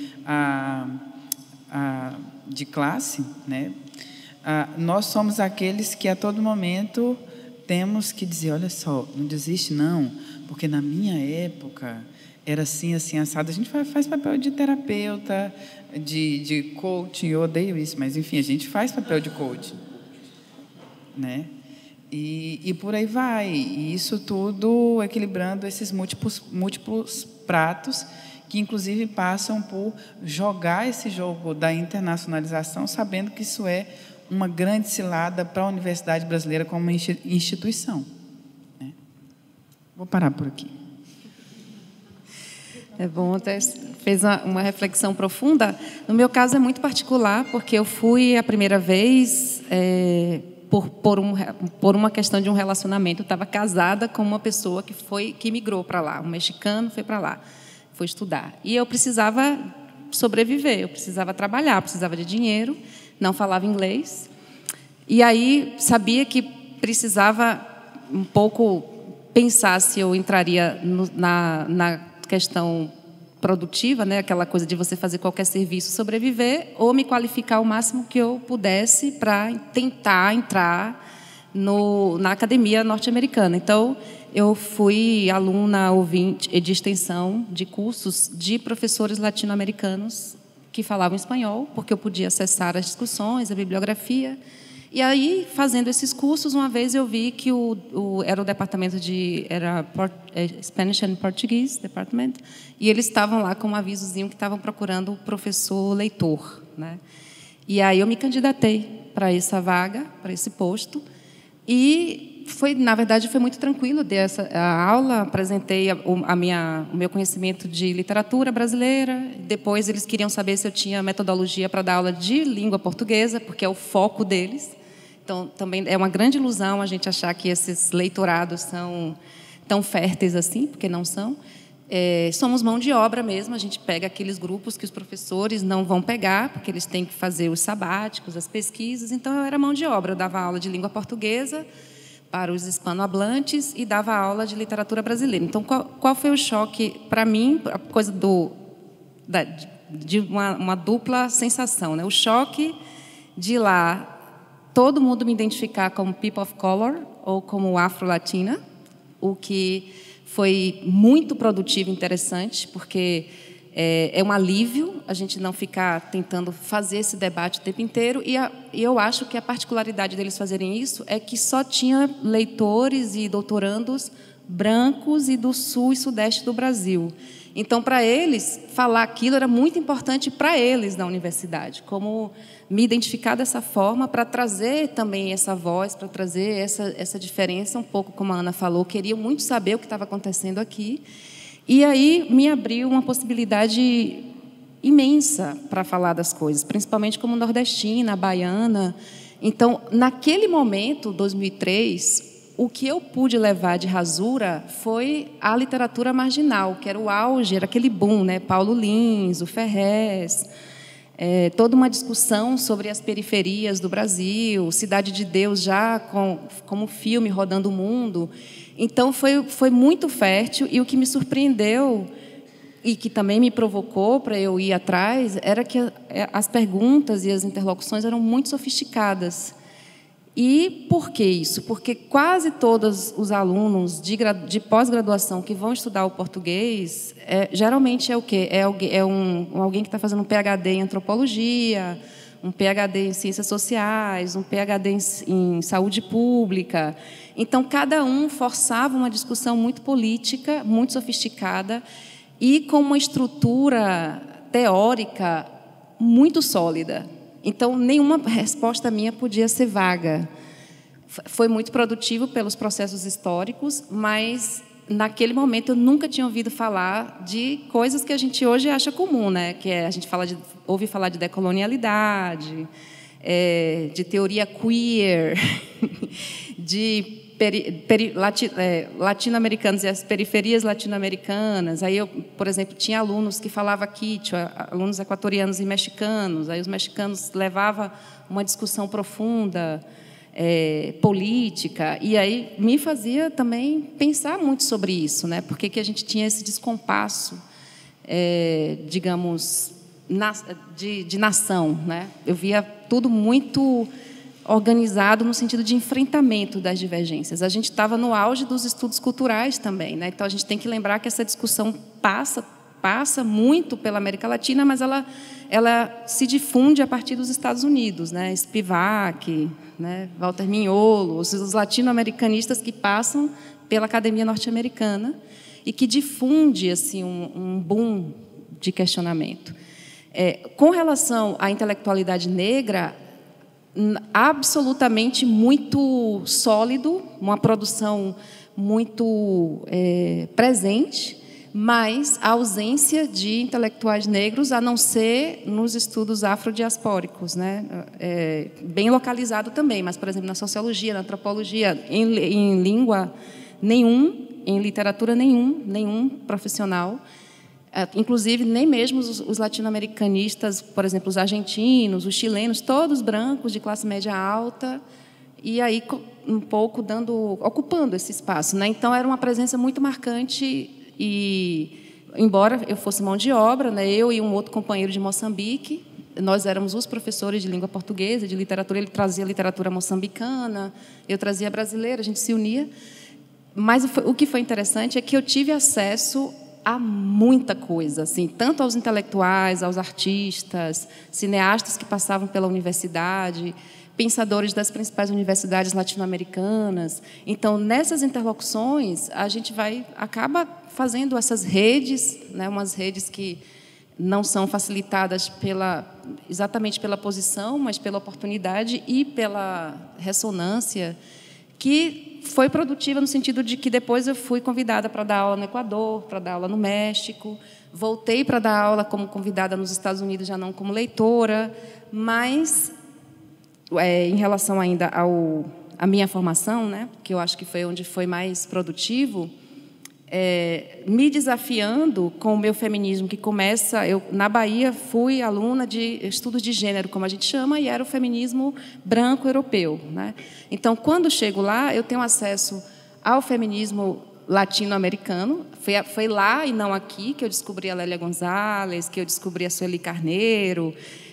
de classe, né? Nós somos aqueles que a todo momento temos que dizer, olha só, não desiste não, porque na minha época era assim, assim, assado. A gente faz papel de terapeuta, de coaching, eu odeio isso, mas enfim, a gente faz papel de coaching, né? E por aí vai, e isso tudo equilibrando esses múltiplos pratos que inclusive passam por jogar esse jogo da internacionalização, sabendo que isso é uma grande cilada para a Universidade Brasileira como uma instituição. Vou parar por aqui. É bom até fez uma reflexão profunda. No meu caso é muito particular, porque eu fui a primeira vez por uma questão de um relacionamento. Eu estava casada com uma pessoa que migrou para lá, um mexicano foi para lá, foi estudar. E eu precisava sobreviver, eu precisava trabalhar, precisava de dinheiro, não falava inglês. E aí sabia que precisava um pouco pensar se eu entraria na questão produtiva, né, aquela coisa de você fazer qualquer serviço, sobreviver, ou me qualificar o máximo que eu pudesse para tentar entrar na academia norte-americana. Então, eu fui aluna ouvinte de extensão de cursos de professores latino-americanos que falavam espanhol, porque eu podia acessar as discussões, a bibliografia. E aí, fazendo esses cursos, uma vez eu vi que era o departamento Spanish and Portuguese Department, e eles estavam lá com um avisozinho que estavam procurando o professor leitor, né? E aí eu me candidatei para essa vaga, para esse posto, e na verdade, foi muito tranquilo. Dei a aula, apresentei o meu conhecimento de literatura brasileira. Depois, eles queriam saber se eu tinha metodologia para dar aula de língua portuguesa, porque é o foco deles. Então, também é uma grande ilusão a gente achar que esses leitorados são tão férteis assim, porque não são. Somos mão de obra mesmo, a gente pega aqueles grupos que os professores não vão pegar, porque eles têm que fazer os sabáticos, as pesquisas. Então, eu era mão de obra, eu dava aula de língua portuguesa para os hispanohablantes e dava aula de literatura brasileira. Então, qual foi o choque para mim? A coisa de uma dupla sensação, né? O choque de lá todo mundo me identificar como people of color ou como afro-latina, o que foi muito produtivo e interessante, porque é um alívio a gente não ficar tentando fazer esse debate o tempo inteiro. E eu acho que a particularidade deles fazerem isso é que só tinha leitores e doutorandos brancos e do sul e sudeste do Brasil. Então, para eles, falar aquilo era muito importante para eles na universidade, como me identificar dessa forma para trazer também essa voz, para trazer essa diferença, um pouco como a Ana falou. Queria muito saber o que estava acontecendo aqui. E aí me abriu uma possibilidade imensa para falar das coisas, principalmente como nordestina, baiana. Então, naquele momento, 2003, o que eu pude levar de rasura foi a literatura marginal, que era o auge, era aquele boom, né? Paulo Lins, o Ferrez, toda uma discussão sobre as periferias do Brasil, Cidade de Deus já como filme rodando o mundo. Então, foi muito fértil, e o que me surpreendeu e que também me provocou para eu ir atrás era que as perguntas e as interlocuções eram muito sofisticadas. E por que isso? Porque quase todos os alunos de pós-graduação que vão estudar o português, geralmente é o quê? Alguém que está fazendo um PhD em antropologia, um PhD em ciências sociais, um PhD em saúde pública. Então, cada um forçava uma discussão muito política, muito sofisticada e com uma estrutura teórica muito sólida. Então, nenhuma resposta minha podia ser vaga. Foi muito produtivo pelos processos históricos, mas, naquele momento, eu nunca tinha ouvido falar de coisas que a gente hoje acha comum, né? Que a gente ouve falar de decolonialidade, de teoria queer, de latino-americanos e as periferias latino-americanas. Aí eu, por exemplo, tinha alunos que falavam quichua, alunos equatorianos e mexicanos. Aí os mexicanos levavam uma discussão profunda, política, e aí me fazia também pensar muito sobre isso, né? Por que a gente tinha esse descompasso, digamos, de nação, né? Eu via tudo muito organizado no sentido de enfrentamento das divergências. A gente estava no auge dos estudos culturais também, né? Então a gente tem que lembrar que essa discussão passa muito pela América Latina, mas ela se difunde a partir dos Estados Unidos, né? Spivak, né? Walter Mignolo, os latino-americanistas que passam pela academia norte-americana e que difunde assim um boom de questionamento. Com relação à intelectualidade negra, absolutamente muito sólido, uma produção muito presente, mas a ausência de intelectuais negros, a não ser nos estudos afrodiaspóricos, né? Bem localizado também, mas, por exemplo, na sociologia, na antropologia, em língua, nenhum, em literatura, nenhum profissional. Inclusive, nem mesmo os latino-americanistas, por exemplo, os argentinos, os chilenos, todos brancos, de classe média alta, e aí um pouco ocupando esse espaço, né? Então, era uma presença muito marcante. E, embora eu fosse mão de obra, né, eu e um outro companheiro de Moçambique, nós éramos os professores de língua portuguesa, de literatura, ele trazia literatura moçambicana, eu trazia brasileira, a gente se unia. Mas o que foi interessante é que eu tive acesso a muita coisa, assim, tanto aos intelectuais, aos artistas, cineastas que passavam pela universidade, pensadores das principais universidades latino-americanas. Então, nessas interlocuções, a gente acaba fazendo essas redes, né, umas redes que não são facilitadas exatamente pela posição, mas pela oportunidade e pela ressonância, que foi produtiva no sentido de que depois eu fui convidada para dar aula no Equador, para dar aula no México, voltei para dar aula como convidada nos Estados Unidos, já não como leitora, mas em relação ainda à minha formação, né, que eu acho que foi onde foi mais produtivo, me desafiando com o meu feminismo, que começa... Eu, na Bahia, fui aluna de estudos de gênero, como a gente chama, e era o feminismo branco-europeu, né? Então, quando chego lá, eu tenho acesso ao feminismo latino-americano. Foi lá e não aqui que eu descobri a Lélia Gonzalez, que eu descobri a Sueli Carneiro.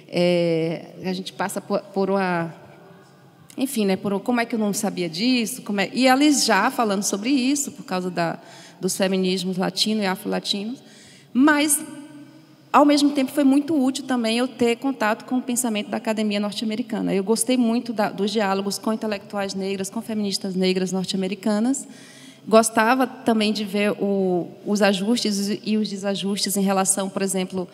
A gente passa por uma... Enfim, né, como é que eu não sabia disso? E eles já falando sobre isso, por causa dos feminismos latino e afro-latinos, mas, ao mesmo tempo, foi muito útil também eu ter contato com o pensamento da academia norte-americana. Eu gostei muito dos diálogos com intelectuais negras, com feministas negras norte-americanas. Gostava também de ver os ajustes e os desajustes em relação, por exemplo,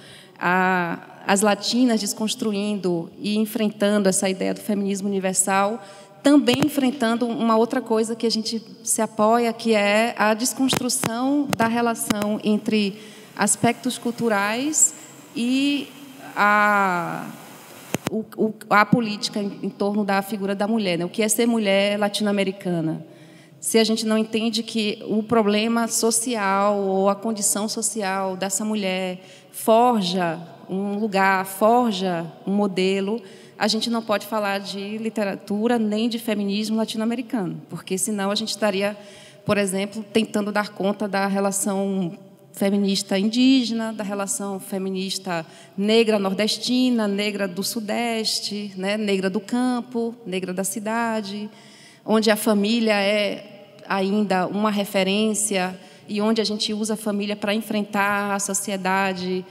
às latinas desconstruindo e enfrentando essa ideia do feminismo universal, também enfrentando uma outra coisa que a gente se apoia, que é a desconstrução da relação entre aspectos culturais e a política em torno da figura da mulher, né? O que é ser mulher latino-americana? Se a gente não entende que o problema social ou a condição social dessa mulher forja um lugar, forja um modelo, a gente não pode falar de literatura nem de feminismo latino-americano, porque senão a gente estaria, por exemplo, tentando dar conta da relação feminista indígena, da relação feminista negra nordestina, negra do sudeste, né, negra do campo, negra da cidade, onde a família é ainda uma referência e onde a gente usa a família para enfrentar a sociedade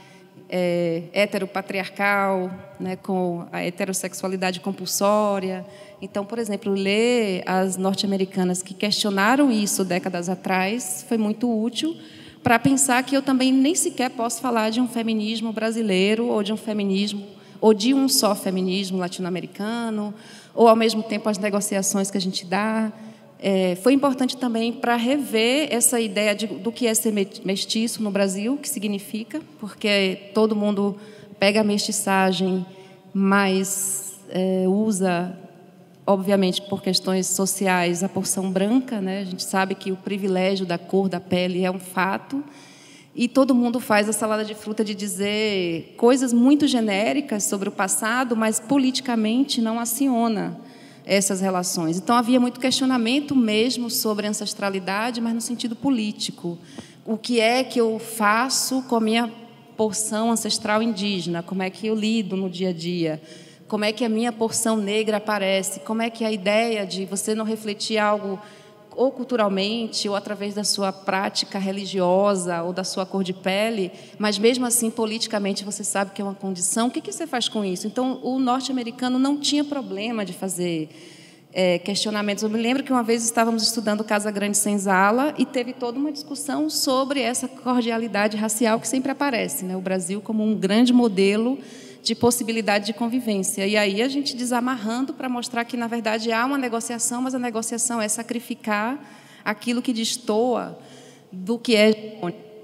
heteropatriarcal, né, com a heterossexualidade compulsória. Então, por exemplo, ler as norte-americanas que questionaram isso décadas atrás foi muito útil para pensar que eu também nem sequer posso falar de um feminismo brasileiro ou de um feminismo ou de um só feminismo latino-americano, ou, ao mesmo tempo, as negociações que a gente dá. Foi importante também para rever essa ideia do que é ser mestiço no Brasil, o que significa, porque todo mundo pega a mestiçagem, mas usa, obviamente, por questões sociais, a porção branca, né? A gente sabe que o privilégio da cor da pele é um fato, e todo mundo faz a salada de fruta de dizer coisas muito genéricas sobre o passado, mas politicamente não aciona essas relações. Então, havia muito questionamento mesmo sobre ancestralidade, mas no sentido político. O que é que eu faço com a minha porção ancestral indígena? Como é que eu lido no dia a dia? Como é que a minha porção negra aparece? Como é que a ideia de você não refletir algo ou culturalmente, ou através da sua prática religiosa, ou da sua cor de pele, mas, mesmo assim, politicamente, você sabe que é uma condição. O que você faz com isso? Então, o norte-americano não tinha problema de fazer questionamentos. Eu me lembro que uma vez estávamos estudando Casa Grande Senzala e teve toda uma discussão sobre essa cordialidade racial que sempre aparece, né? O Brasil como um grande modelo de possibilidade de convivência. E aí a gente desamarrando para mostrar que, na verdade, há uma negociação, mas a negociação é sacrificar aquilo que destoa do que é.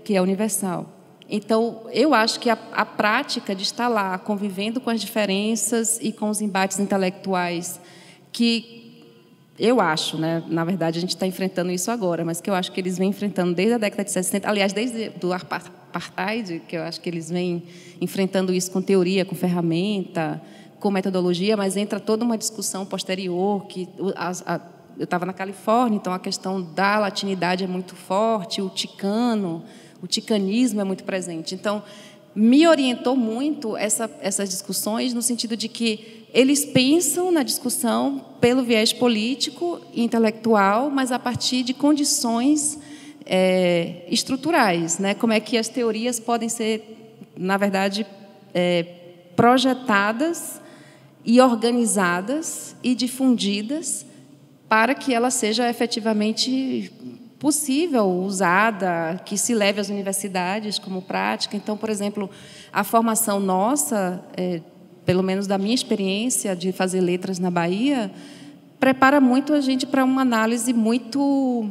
que é universal. Então, eu acho que a prática de estar lá, convivendo com as diferenças e com os embates intelectuais, que eu acho, né, na verdade, a gente está enfrentando isso agora, mas que eu acho que eles vêm enfrentando desde a década de 60, aliás, desde o apartheid, que eu acho que eles vêm enfrentando isso com teoria, com ferramenta, com metodologia, mas entra toda uma discussão posterior, que eu estava na Califórnia, então a questão da latinidade é muito forte, o ticanismo é muito presente. Então, me orientou muito essas discussões, no sentido de que eles pensam na discussão pelo viés político e intelectual, mas a partir de condições estruturais, né? Como é que as teorias podem ser, na verdade, projetadas e organizadas e difundidas para que ela seja efetivamente possível, usada, que se leve às universidades como prática. Então, por exemplo, a formação nossa, pelo menos da minha experiência de fazer letras na Bahia, prepara muito a gente para uma análise muito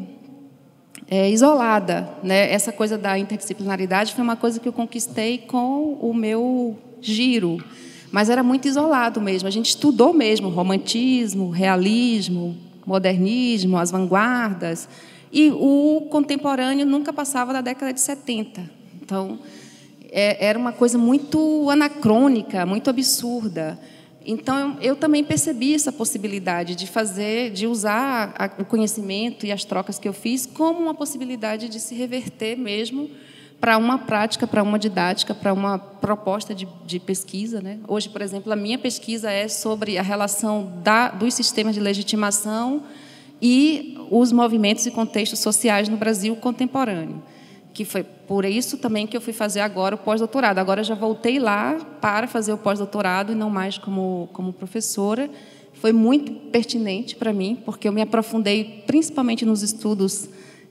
isolada, né? Essa coisa da interdisciplinaridade foi uma coisa que eu conquistei com o meu giro, mas era muito isolado mesmo. A gente estudou mesmo romantismo, realismo, modernismo, as vanguardas, e o contemporâneo nunca passava da década de 70. Então, era uma coisa muito anacrônica, muito absurda. Então, eu também percebi essa possibilidade de usar o conhecimento e as trocas que eu fiz como uma possibilidade de se reverter mesmo para uma prática, para uma didática, para uma proposta de pesquisa, né? Hoje, por exemplo, a minha pesquisa é sobre a relação dos sistemas de legitimação e os movimentos e contextos sociais no Brasil contemporâneo, que foi por isso também que eu fui fazer agora o pós-doutorado. Agora eu já voltei lá para fazer o pós-doutorado e não mais como professora. Foi muito pertinente para mim, porque eu me aprofundei principalmente nos estudos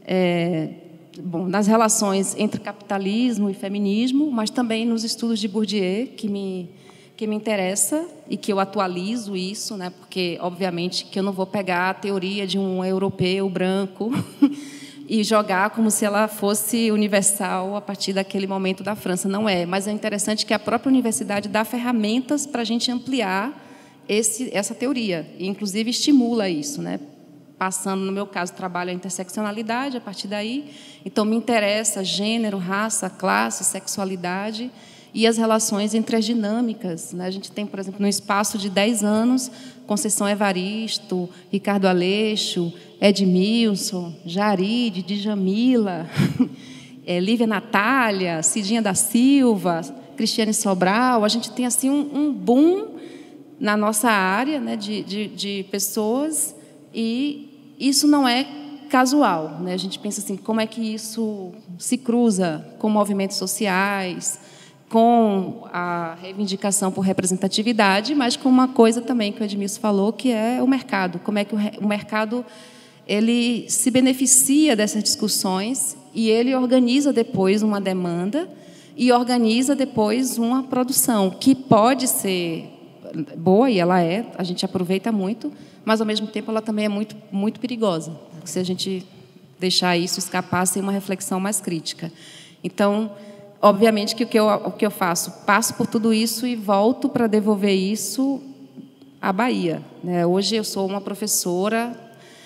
nas relações entre capitalismo e feminismo, mas também nos estudos de Bourdieu, que me interessa e que eu atualizo isso, né? Porque, obviamente, que eu não vou pegar a teoria de um europeu branco e jogar como se ela fosse universal a partir daquele momento da França. Não é, mas é interessante que a própria universidade dá ferramentas para a gente ampliar essa teoria, e, inclusive, estimula isso, né? Passando, no meu caso, trabalho a interseccionalidade, a partir daí. Então, me interessa gênero, raça, classe, sexualidade e as relações entre as dinâmicas, né? A gente tem, por exemplo, no espaço de 10 anos, Conceição Evaristo, Ricardo Aleixo, Edmilson, Jaride, Djamila, Lívia Natália, Cidinha da Silva, Cristiane Sobral. A gente tem assim um boom na nossa área, né, de pessoas, e isso não é casual, né? A gente pensa assim, como é que isso se cruza com movimentos sociais, com a reivindicação por representatividade, mas com uma coisa também que o Edmilson falou, que é o mercado. Como é que o mercado ele se beneficia dessas discussões e ele organiza depois uma demanda e organiza depois uma produção que pode ser boa, e ela a gente aproveita muito, mas, ao mesmo tempo, ela também é muito, muito perigosa, se a gente deixar isso escapar sem uma reflexão mais crítica. Então, obviamente, que o que eu faço? Passo por tudo isso e volto para devolver isso à Bahia, né? Hoje eu sou uma professora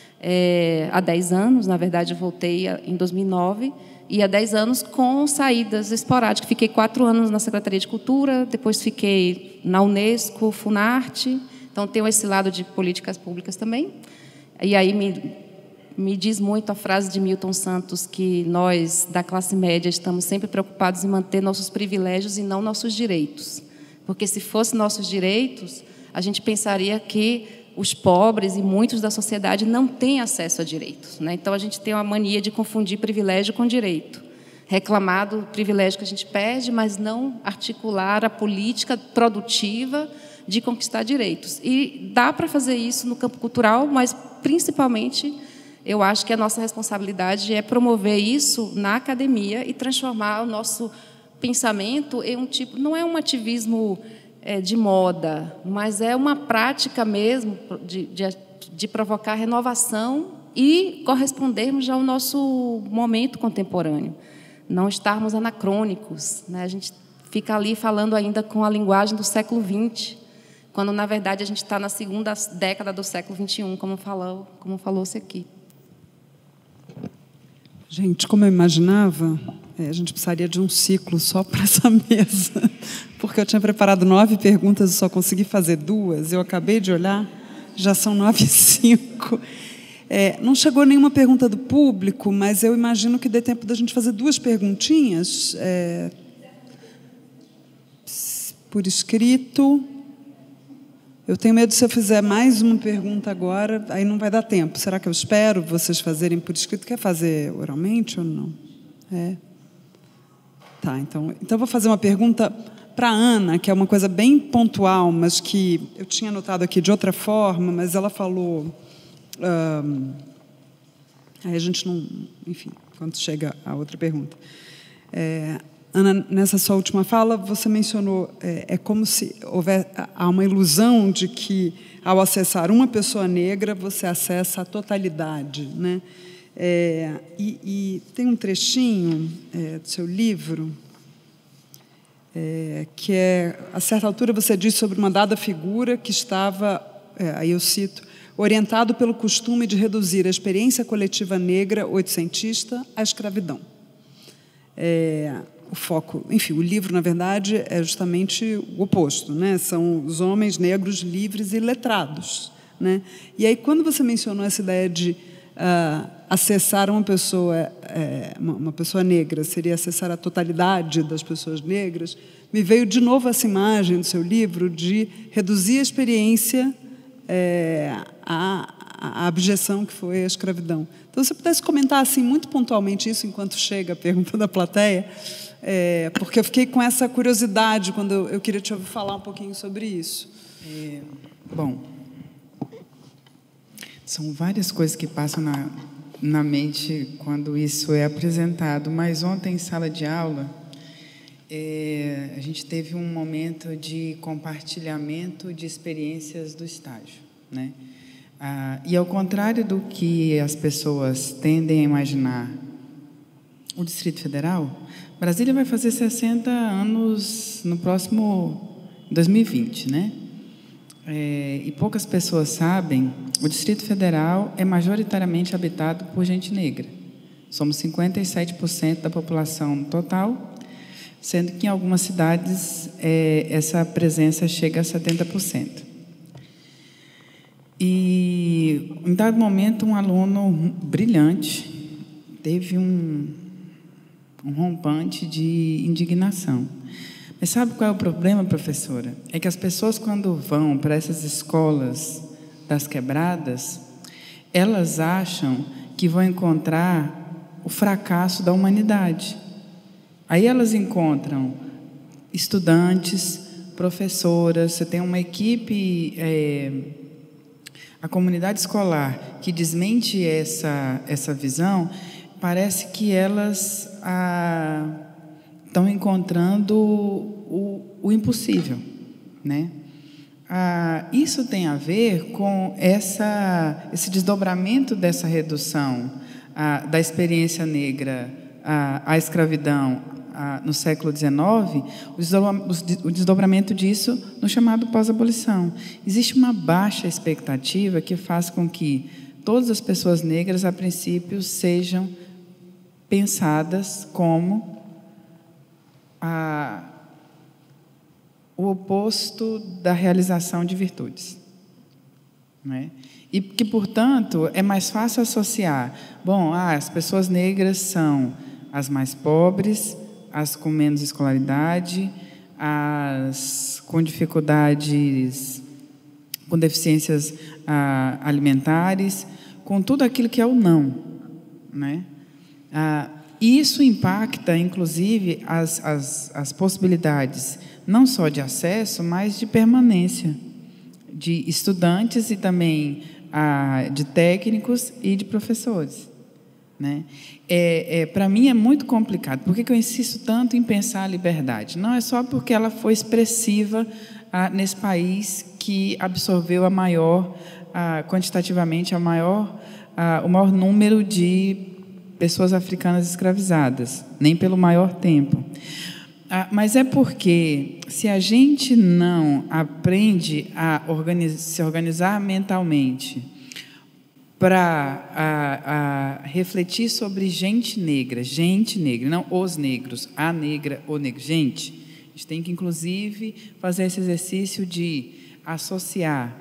há 10 anos, na verdade, eu voltei em 2009, e há 10 anos com saídas esporádicas. Fiquei 4 anos na Secretaria de Cultura, depois fiquei na Unesco, Funarte, então tenho esse lado de políticas públicas também. E aí me diz muito a frase de Milton Santos, que nós, da classe média, estamos sempre preocupados em manter nossos privilégios e não nossos direitos. Porque se fossem nossos direitos, a gente pensaria que os pobres e muitos da sociedade não têm acesso a direitos, né? Então, a gente tem uma mania de confundir privilégio com direito. Reclamar do privilégio que a gente perde, mas não articular a política produtiva de conquistar direitos. E dá para fazer isso no campo cultural, mas, principalmente, eu acho que a nossa responsabilidade é promover isso na academia e transformar o nosso pensamento em um tipo... Não é um ativismo de moda, mas é uma prática mesmo de provocar renovação e correspondermos ao nosso momento contemporâneo. não estarmos anacrônicos, né? A gente fica ali falando ainda com a linguagem do século XX, quando, na verdade, a gente está na segunda década do século XXI, como falou-se aqui. Gente, como eu imaginava, a gente precisaria de um ciclo só para essa mesa, porque eu tinha preparado 9 perguntas e só consegui fazer 2. Eu acabei de olhar, já são 9h05. Não chegou nenhuma pergunta do público, mas eu imagino que dê tempo da gente fazer 2 perguntinhas por escrito. Eu tenho medo, se eu fizer mais uma pergunta agora, aí não vai dar tempo. Será que eu espero vocês fazerem por escrito? Quer fazer oralmente ou não? Tá, então eu vou fazer uma pergunta para a Ana, que é uma coisa bem pontual, mas que eu tinha anotado aqui de outra forma, mas ela falou... aí a gente não... Enfim, quando chega a outra pergunta. Ana, nessa sua última fala, você mencionou, como se há uma ilusão de que, ao acessar uma pessoa negra, você acessa a totalidade, né? E tem um trechinho do seu livro, que a certa altura você diz sobre uma dada figura que estava, aí eu cito, orientado pelo costume de reduzir a experiência coletiva negra oitocentista à escravidão. O foco, enfim, o livro, na verdade, é justamente o oposto, né? São os homens negros livres e letrados, né? E aí, quando você mencionou essa ideia de acessar uma pessoa negra, seria acessar a totalidade das pessoas negras, me veio de novo essa imagem do seu livro de reduzir a experiência à abjeção que foi a escravidão. Então, se você pudesse comentar assim, muito pontualmente isso, enquanto chega a pergunta da plateia, porque eu fiquei com essa curiosidade quando eu queria te ouvir falar um pouquinho sobre isso. Bom, são várias coisas que passam na mente quando isso é apresentado, mas ontem, em sala de aula, a gente teve um momento de compartilhamento de experiências do estágio, né? E, ao contrário do que as pessoas tendem a imaginar, o Distrito Federal, Brasília vai fazer 60 anos no próximo 2020, né? E poucas pessoas sabem, o Distrito Federal é majoritariamente habitado por gente negra. Somos 57% da população total, sendo que em algumas cidades essa presença chega a 70%. E, em dado momento, um aluno brilhante teve um rompante de indignação. Mas sabe qual é o problema, professora? É que as pessoas, quando vão para essas escolas das quebradas, elas acham que vão encontrar o fracasso da humanidade. Aí elas encontram estudantes, professoras, você tem uma equipe... a comunidade escolar que desmente essa visão, parece que elas estão encontrando o impossível, né? Isso tem a ver com esse desdobramento dessa redução da experiência negra à escravidão no século XIX, o desdobramento disso no chamado pós-abolição. Existe uma baixa expectativa que faz com que todas as pessoas negras, a princípio, sejam pensadas como o oposto da realização de virtudes, né? E que, portanto, é mais fácil associar, as pessoas negras são as mais pobres, as com menos escolaridade, as com dificuldades, com deficiências alimentares, com tudo aquilo que é o não, né? Isso impacta, inclusive, as possibilidades, não só de acesso, mas de permanência, de estudantes e também de técnicos e de professores, né? Para mim é muito complicado. Por que eu insisto tanto em pensar a liberdade? Não é só porque ela foi expressiva nesse país que absorveu quantitativamente o maior número de pessoas africanas escravizadas, nem pelo maior tempo. Mas é porque, se a gente não aprende a se organizar mentalmente para refletir sobre gente negra, não os negros, a negra, o negro, gente, a gente tem que, inclusive, fazer esse exercício de associar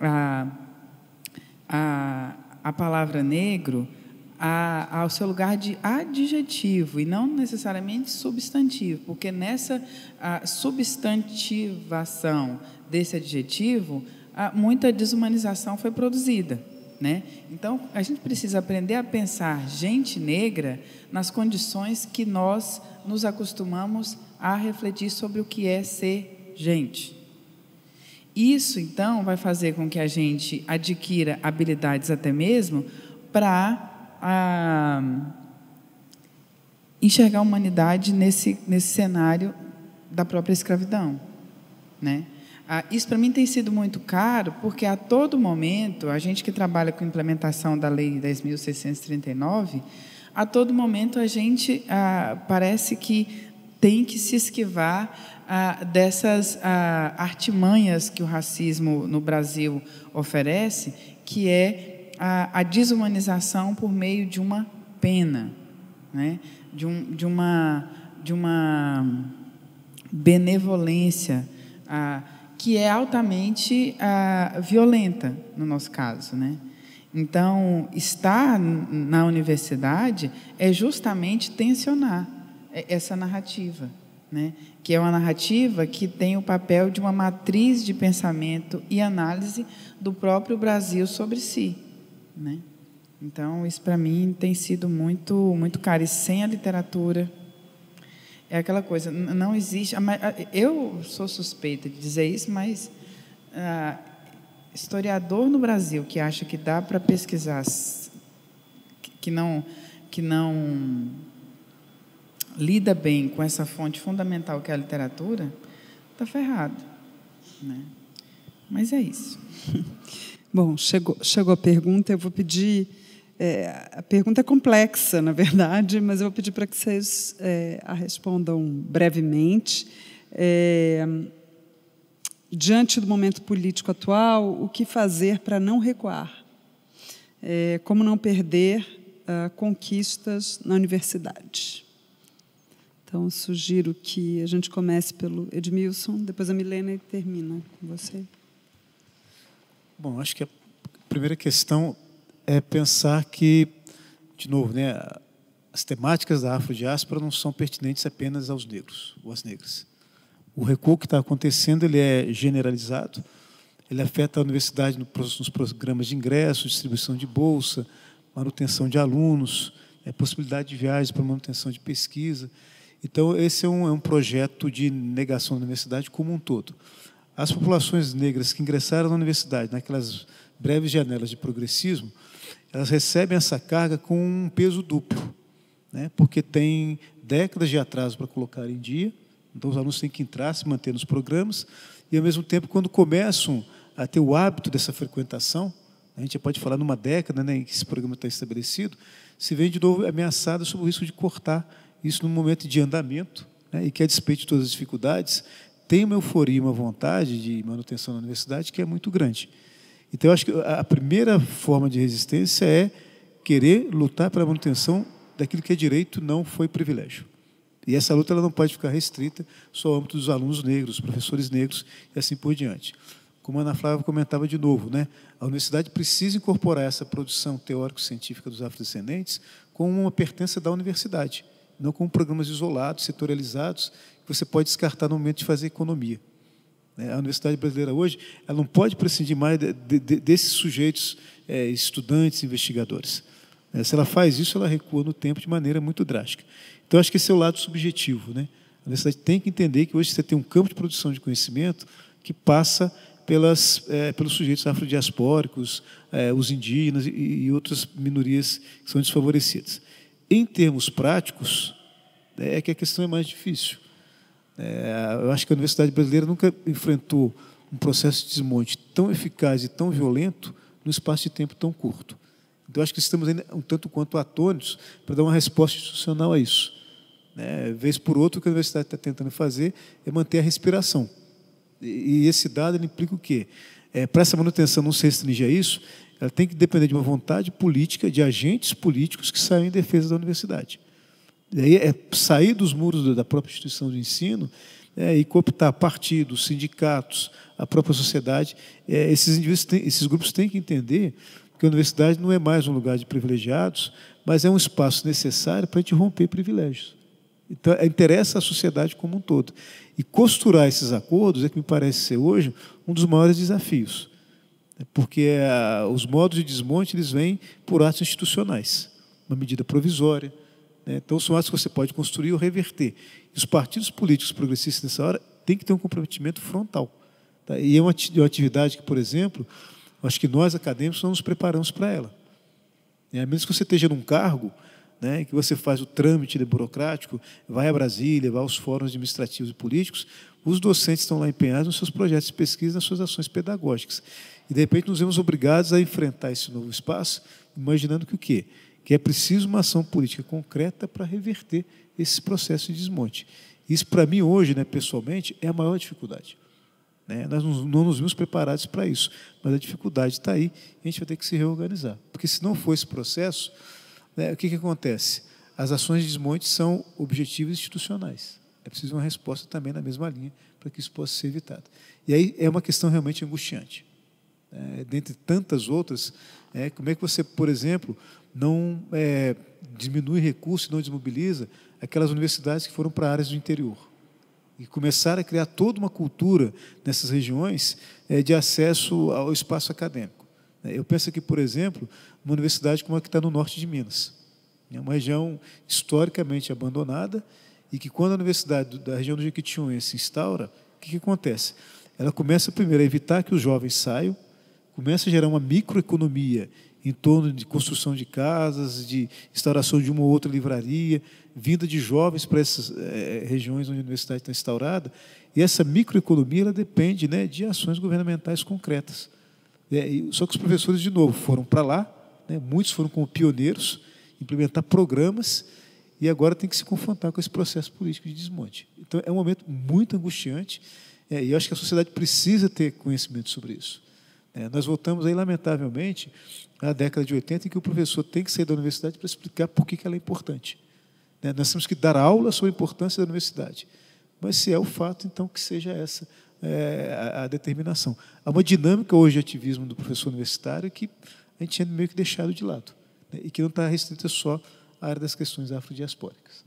a palavra negro ao seu lugar de adjetivo e não necessariamente substantivo, porque nessa substantivação desse adjetivo, muita desumanização foi produzida, né? Então, a gente precisa aprender a pensar gente negra nas condições que nós nos acostumamos a refletir sobre o que é ser gente. Isso, então, vai fazer com que a gente adquira habilidades até mesmo para enxergar a humanidade nesse cenário da própria escravidão, né? Isso para mim tem sido muito caro, porque a todo momento, a gente que trabalha com implementação da Lei 10.639, a todo momento a gente parece que tem que se esquivar dessas artimanhas que o racismo no Brasil oferece, que é a desumanização por meio de uma pena, né? de uma benevolência que é altamente violenta no nosso caso, né? Então, estar na universidade é justamente tensionar essa narrativa, né? Que é uma narrativa que tem o papel de uma matriz de pensamento e análise do próprio Brasil sobre si, né? Então, isso para mim tem sido muito, muito caro. E sem a literatura, é aquela coisa, não existe... Eu sou suspeita de dizer isso, mas historiador no Brasil que acha que dá para pesquisar, que não lida bem com essa fonte fundamental que é a literatura, está ferrado, né? Mas é isso. Bom, chegou a pergunta, eu vou pedir... a pergunta é complexa, na verdade, mas eu vou pedir para que vocês a respondam brevemente. Diante do momento político atual, o que fazer para não recuar? Como não perder conquistas na universidade? Então, sugiro que a gente comece pelo Edmilson, depois a Milena e termina com você. Bom, acho que a primeira questão é pensar que, de novo, né, as temáticas da afrodiáspora não são pertinentes apenas aos negros ou às negras. O recuo que está acontecendo, ele é generalizado, ele afeta a universidade nos programas de ingresso, distribuição de bolsa, manutenção de alunos, possibilidade de viagens para manutenção de pesquisa. Então, esse é um projeto de negação da universidade como um todo. As populações negras que ingressaram na universidade, naquelas breves janelas de progressismo, elas recebem essa carga com um peso duplo, né? Porque tem décadas de atraso para colocar em dia, então os alunos têm que entrar, se manter nos programas, e, ao mesmo tempo, quando começam a ter o hábito dessa frequentação, a gente já pode falar numa década, né, em que esse programa está estabelecido, se vem de novo ameaçada sob o risco de cortar isso num momento de andamento, né, e que, a despeito de todas as dificuldades, tem uma euforia e uma vontade de manutenção na universidade que é muito grande. Então, eu acho que a primeira forma de resistência é querer lutar pela manutenção daquilo que é direito, não foi privilégio. E essa luta ela não pode ficar restrita só ao âmbito dos alunos negros, dos professores negros e assim por diante. Como a Ana Flávia comentava de novo, né, a universidade precisa incorporar essa produção teórico-científica dos afrodescendentes como uma pertença da universidade, não como programas isolados, setorializados, que você pode descartar no momento de fazer economia. A Universidade Brasileira hoje ela não pode prescindir mais desses sujeitos, estudantes, investigadores. Se ela faz isso, ela recua no tempo de maneira muito drástica. Então, acho que esse é o lado subjetivo, né? A universidade tem que entender que hoje você tem um campo de produção de conhecimento que passa pelos sujeitos afrodiaspóricos, os indígenas e outras minorias que são desfavorecidas. Em termos práticos, é que a questão é mais difícil. Eu acho que a Universidade Brasileira nunca enfrentou um processo de desmonte tão eficaz e tão violento num espaço de tempo tão curto. Então, acho que estamos ainda um tanto quanto atônitos para dar uma resposta institucional a isso. Vez por outra, o que a universidade está tentando fazer é manter a respiração. E esse dado ele implica o quê? Para essa manutenção não se restringir a isso, ela tem que depender de uma vontade política, de agentes políticos que saiam em defesa da universidade. E aí é sair dos muros da própria instituição de ensino e cooptar partidos, sindicatos, a própria sociedade. Esses grupos têm que entender que a universidade não é mais um lugar de privilegiados, mas é um espaço necessário para a gente romper privilégios. Então, interessa à sociedade como um todo. E costurar esses acordos é que me parece ser hoje um dos maiores desafios, porque os modos de desmonte eles vêm por atos institucionais, uma medida provisória. Então, são atos que você pode construir ou reverter. E os partidos políticos progressistas, nessa hora, têm que ter um comprometimento frontal. Tá? E é uma atividade que, por exemplo, acho que nós, acadêmicos, não nos preparamos para ela. A menos que você esteja num cargo, que você faz o trâmite burocrático, vai a Brasília, vai aos fóruns administrativos e políticos, os docentes estão lá empenhados nos seus projetos de pesquisa, nas suas ações pedagógicas. E, de repente, nos vemos obrigados a enfrentar esse novo espaço, imaginando que o quê? Que é preciso uma ação política concreta para reverter esse processo de desmonte. Isso, para mim, hoje, pessoalmente, é a maior dificuldade. Nós não nos vimos preparados para isso, mas a dificuldade está aí e a gente vai ter que se reorganizar. Porque, se não for esse processo, o que acontece? As ações de desmonte são objetivos institucionais. É preciso uma resposta também na mesma linha para que isso possa ser evitado. E aí é uma questão realmente angustiante. Dentre tantas outras, como é que você, por exemplo, não diminui recursos e não desmobiliza aquelas universidades que foram para áreas do interior e começaram a criar toda uma cultura nessas regiões de acesso ao espaço acadêmico. Eu penso aqui, por exemplo, uma universidade como a que está no norte de Minas. É uma região historicamente abandonada e que, quando a universidade da região do Jequitinhonha se instaura, o que acontece? Ela começa, primeiro, a evitar que os jovens saiam, começa a gerar uma microeconomia em torno de construção de casas, de instauração de uma ou outra livraria, vinda de jovens para essas regiões onde a universidade está instaurada, e essa microeconomia ela depende de ações governamentais concretas. Só que os professores, de novo, foram para lá, muitos foram como pioneiros, implementar programas, e agora tem que se confrontar com esse processo político de desmonte. Então, é um momento muito angustiante, e eu acho que a sociedade precisa ter conhecimento sobre isso. Nós voltamos aí, lamentavelmente, à década de 80, em que o professor tem que sair da universidade para explicar por que ela é importante. Nós temos que dar aula sobre a importância da universidade. Mas, se é o fato, então, que seja essa a determinação. Há uma dinâmica hoje de ativismo do professor universitário que a gente tinha meio que deixado de lado, e que não está restrita só à área das questões afrodiaspóricas.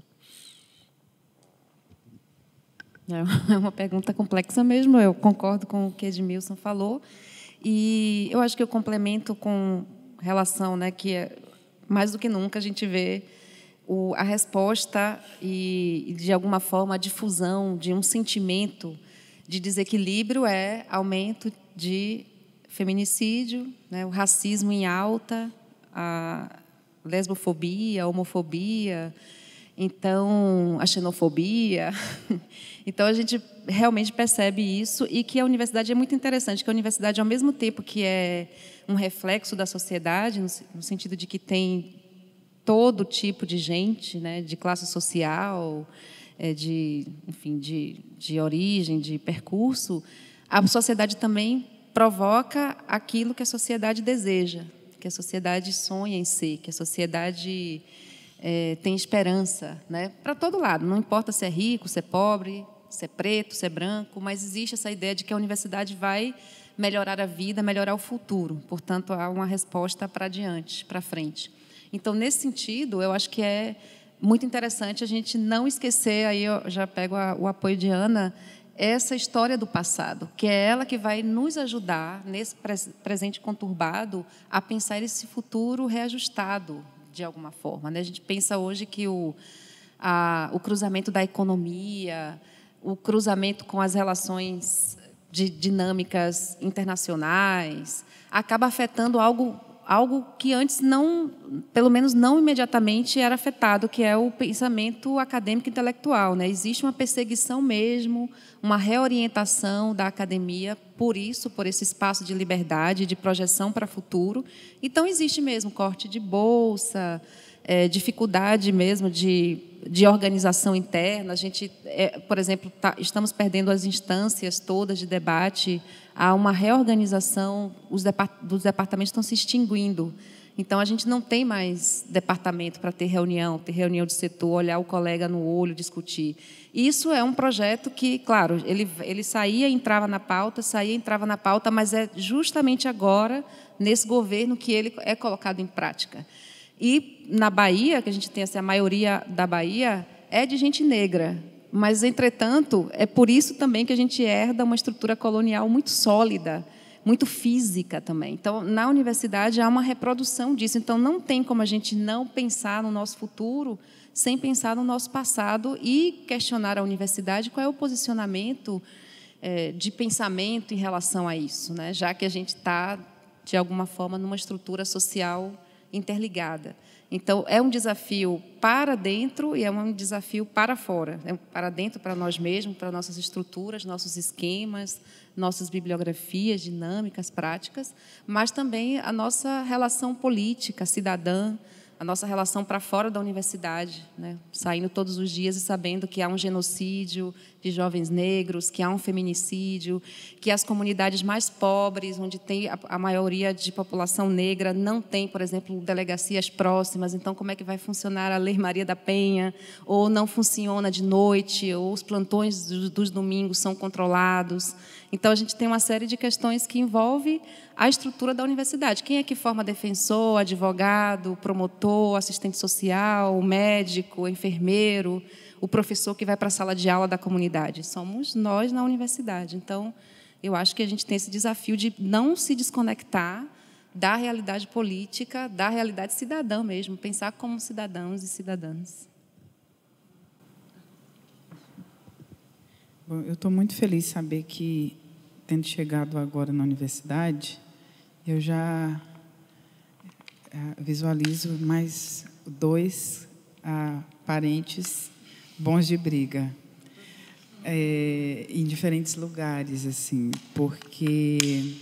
É uma pergunta complexa mesmo, eu concordo com o que Edmilson falou, e eu acho que eu complemento com relação, que mais do que nunca a gente vê a resposta e, de alguma forma, a difusão de um sentimento de desequilíbrio aumento de feminicídio, o racismo em alta, a lesbofobia, a homofobia, então a xenofobia. Então, a gente realmente percebe isso, e que a universidade é muito interessante, que a universidade, ao mesmo tempo que é um reflexo da sociedade, no sentido de que tem todo tipo de gente, de classe social, enfim, de origem, de percurso, a sociedade também provoca aquilo que a sociedade deseja, que a sociedade sonha em ser, que a sociedade tem esperança, para todo lado. Não importa se é rico, se é pobre, se é preto, se é branco, mas existe essa ideia de que a universidade vai melhorar a vida, melhorar o futuro. Portanto, há uma resposta para adiante, para frente. Então, nesse sentido, eu acho que é muito interessante a gente não esquecer, aí eu já pego o apoio de Ana, essa história do passado, que é ela que vai nos ajudar, nesse presente conturbado, a pensar esse futuro reajustado, de alguma forma. A gente pensa hoje que o cruzamento da economia, o cruzamento com as relações dinâmicas internacionais, acaba afetando algo algo que antes não, pelo menos não imediatamente, era afetado, que é o pensamento acadêmico e intelectual, né? Existe uma perseguição mesmo, uma reorientação da academia por isso, por esse espaço de liberdade, de projeção para o futuro. Então, existe mesmo corte de bolsa, dificuldade mesmo de organização interna. A gente, por exemplo, estamos perdendo as instâncias todas de debate. Há uma reorganização, dos departamentos estão se extinguindo. Então, a gente não tem mais departamento para ter reunião de setor, olhar o colega no olho, discutir. Isso é um projeto que, claro, ele saía, entrava na pauta, mas é justamente agora, nesse governo, que ele é colocado em prática. E na Bahia, que a gente tem a maioria da Bahia, é de gente negra. Mas, entretanto, é por isso também que a gente herda uma estrutura colonial muito sólida, muito física também. Então, na universidade, há uma reprodução disso. Então, não tem como a gente não pensar no nosso futuro sem pensar no nosso passado e questionar a universidade qual é o posicionamento de pensamento em relação a isso, né? Já que a gente está, de alguma forma, numa estrutura social interligada. Então, é um desafio para dentro e é um desafio para fora. É para dentro, para nós mesmos, para nossas estruturas, nossos esquemas, nossas bibliografias, dinâmicas, práticas, mas também a nossa relação política, cidadã, a nossa relação para fora da universidade, né? Saindo todos os dias e sabendo que há um genocídio de jovens negros, que há um feminicídio, que as comunidades mais pobres, onde tem a maioria de população negra, não tem, por exemplo, delegacias próximas. Então, como é que vai funcionar a Lei Maria da Penha? Ou não funciona de noite, ou os plantões dos domingos são controlados. Então, a gente tem uma série de questões que envolvem a estrutura da universidade. Quem é que forma defensor, advogado, promotor, assistente social, médico, enfermeiro, o professor que vai para a sala de aula da comunidade? Somos nós na universidade. Então, eu acho que a gente tem esse desafio de não se desconectar da realidade política, da realidade cidadã mesmo, pensar como cidadãos e cidadãs. Bom, eu estou muito feliz de saber que, tendo chegado agora na universidade, eu já visualizo mais 2 parentes bons de briga, em diferentes lugares, assim, porque,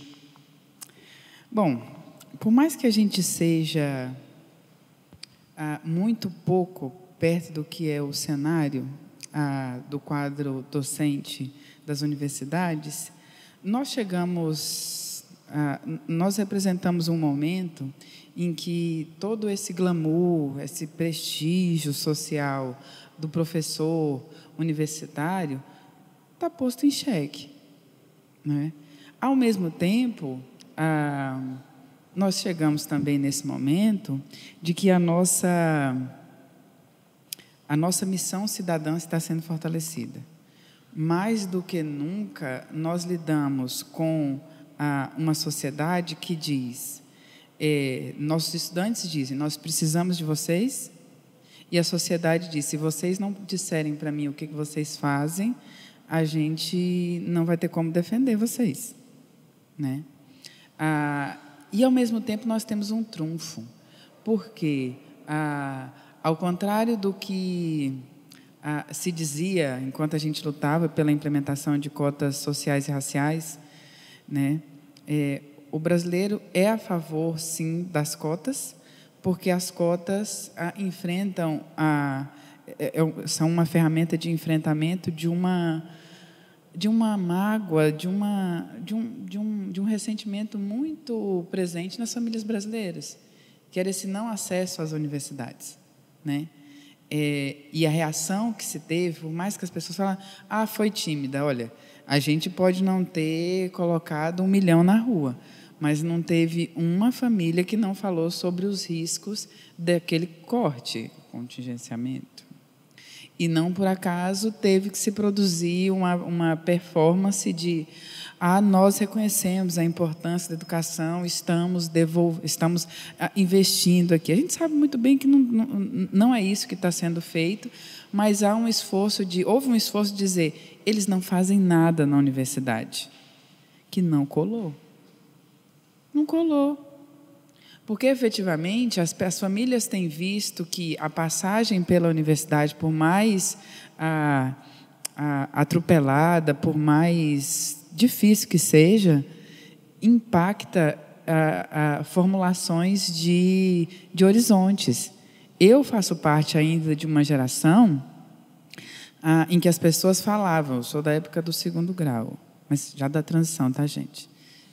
bom, por mais que a gente seja muito pouco perto do que é o cenário do quadro docente das universidades, nós representamos um momento em que todo esse glamour, esse prestígio social do professor universitário está posto em xeque, né? Ao mesmo tempo, nós chegamos também nesse momento de que a nossa missão cidadã está sendo fortalecida. Mais do que nunca, nós lidamos com uma sociedade que diz, nossos estudantes dizem, nós precisamos de vocês, e a sociedade diz, se vocês não disserem para mim o que vocês fazem, a gente não vai ter como defender vocês, né? E, ao mesmo tempo, nós temos um trunfo, porque, ao contrário do que se dizia, enquanto a gente lutava pela implementação de cotas sociais e raciais, né, o brasileiro é a favor, sim, das cotas, porque as cotas são uma ferramenta de enfrentamento de uma mágoa, de um ressentimento muito presente nas famílias brasileiras, que era esse não acesso às universidades, né? E a reação que se teve, por mais que as pessoas falam, foi tímida, olha, a gente pode não ter colocado 1 milhão na rua, mas não teve uma família que não falou sobre os riscos daquele corte, contingenciamento. E não por acaso teve que se produzir uma performance de nós reconhecemos a importância da educação, estamos investindo aqui. A gente sabe muito bem que não é isso que está sendo feito, mas houve um esforço de dizer, eles não fazem nada na universidade, que não colou. Não colou. Porque, efetivamente, as famílias têm visto que a passagem pela universidade, por mais atropelada, por mais difícil que seja, impacta formulações de horizontes. Eu faço parte ainda de uma geração em que as pessoas falavam, eu sou da época do 2º grau, mas já da transição, tá, gente?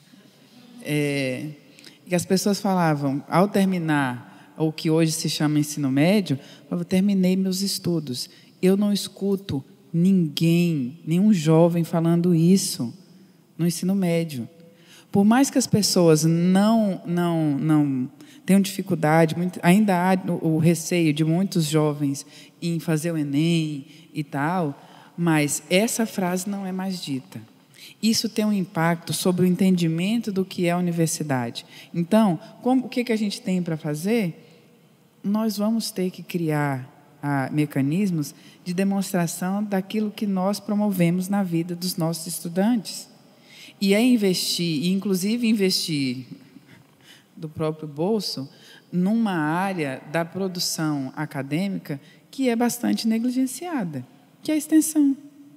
Que as pessoas falavam, ao terminar o que hoje se chama ensino médio, eu terminei meus estudos. Eu não escuto ninguém, nenhum jovem falando isso no ensino médio. Por mais que as pessoas não tenham dificuldade, ainda há o receio de muitos jovens em fazer o Enem e tal, mas essa frase não é mais dita. Isso tem um impacto sobre o entendimento do que é a universidade. Então, o que a gente tem para fazer? Nós vamos ter que criar mecanismos de demonstração daquilo que nós promovemos na vida dos nossos estudantes. E é investir, inclusive investir do próprio bolso, numa área da produção acadêmica que é bastante negligenciada, que é a extensão,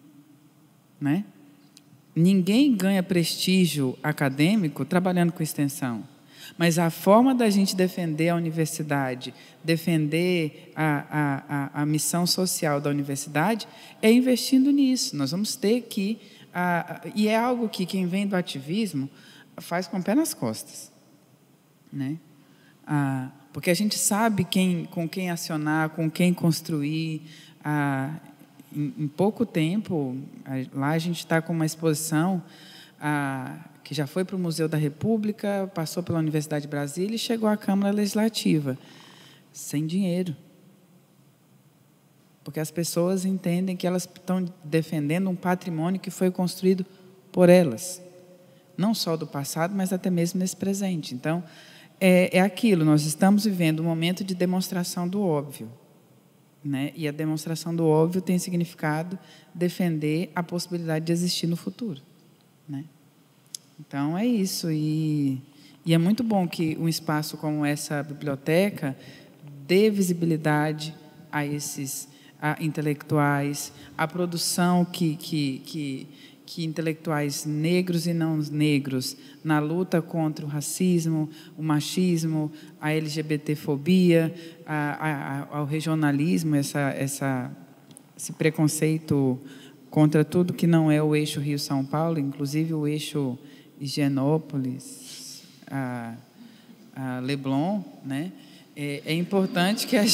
né? Ninguém ganha prestígio acadêmico trabalhando com extensão. Mas a forma da gente defender a universidade, defender a missão social da universidade, é investindo nisso. Nós vamos ter que... e é algo que quem vem do ativismo faz com o pé nas costas, né? Porque a gente sabe com quem acionar, com quem construir. Em pouco tempo, lá a gente está com uma exposição que já foi para o Museu da República, passou pela Universidade de Brasília e chegou à Câmara Legislativa, sem dinheiro. Porque as pessoas entendem que elas estão defendendo um patrimônio que foi construído por elas, não só do passado, mas até mesmo nesse presente. Então, é aquilo, nós estamos vivendo um momento de demonstração do óbvio, né? E a demonstração do óbvio tem significado defender a possibilidade de existir no futuro, né? Então, é isso. E é muito bom que um espaço como essa biblioteca dê visibilidade a esses intelectuais, a produção que intelectuais negros e não negros na luta contra o racismo, o machismo, a LGBTfobia, ao regionalismo, esse preconceito contra tudo que não é o eixo Rio-São Paulo, inclusive o eixo Higienópolis, Leblon, né? É importante que a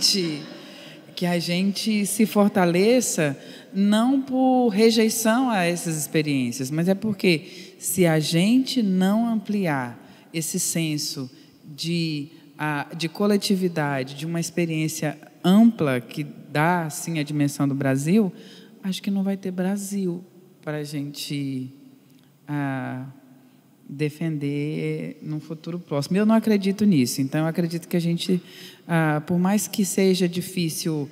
gente se fortaleça, não por rejeição a essas experiências, mas é porque, se a gente não ampliar esse senso de coletividade, de uma experiência ampla que dá, assim, a dimensão do Brasil, acho que não vai ter Brasil para a gente defender num futuro próximo. Eu não acredito nisso. Então, eu acredito que a gente, por mais que seja difícil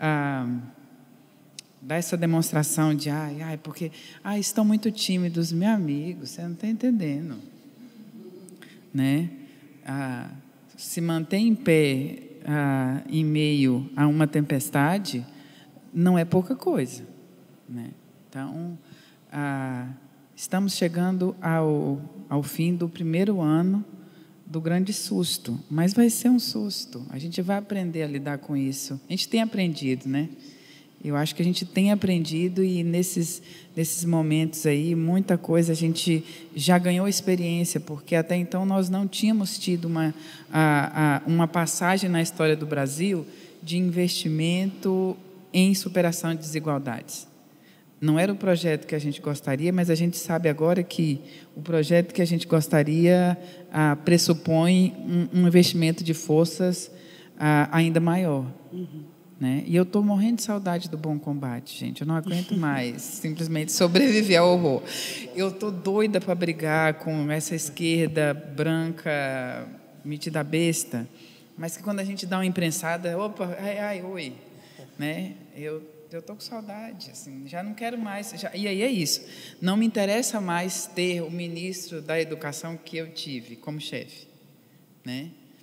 dar essa demonstração de porque estão muito tímidos, meu amigo, você não está entendendo, né? Se manter em pé em meio a uma tempestade não é pouca coisa, né? Então, estamos chegando ao fim do primeiro ano do grande susto, mas vai ser um susto. A gente vai aprender a lidar com isso. A gente tem aprendido, né? Eu acho que a gente tem aprendido e nesses momentos aí, muita coisa a gente já ganhou experiência, porque até então nós não tínhamos tido uma passagem na história do Brasil de investimento em superação de desigualdades. Não era o projeto que a gente gostaria, mas a gente sabe agora que o projeto que a gente gostaria pressupõe um investimento de forças ainda maior. Uhum. Né? E eu estou morrendo de saudade do bom combate, gente. Eu não aguento mais simplesmente sobreviver ao horror. Eu estou doida para brigar com essa esquerda branca, metida besta, mas que quando a gente dá uma imprensada, opa, oi, né? Eu estou com saudade, assim, já não quero mais. E aí é isso. Não me interessa mais ter o ministro da Educação que eu tive como chefe, né?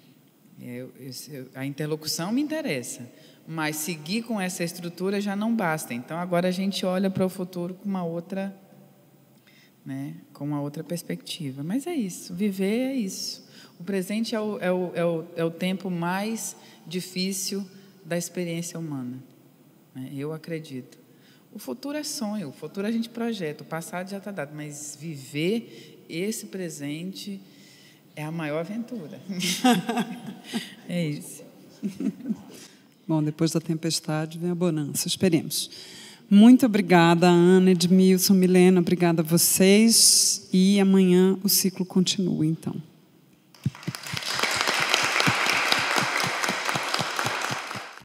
A interlocução me interessa, mas seguir com essa estrutura já não basta. Então, agora a gente olha para o futuro com uma outra, né, com uma outra perspectiva. Mas é isso, viver é isso. O presente é o tempo mais difícil da experiência humana, né? Eu acredito. O futuro é sonho, o futuro a gente projeta, o passado já está dado, mas viver esse presente é a maior aventura. É isso. Bom, depois da tempestade vem a bonança, esperemos. Muito obrigada, Ana, Edmilson, Milena, obrigada a vocês. E amanhã o ciclo continua, então.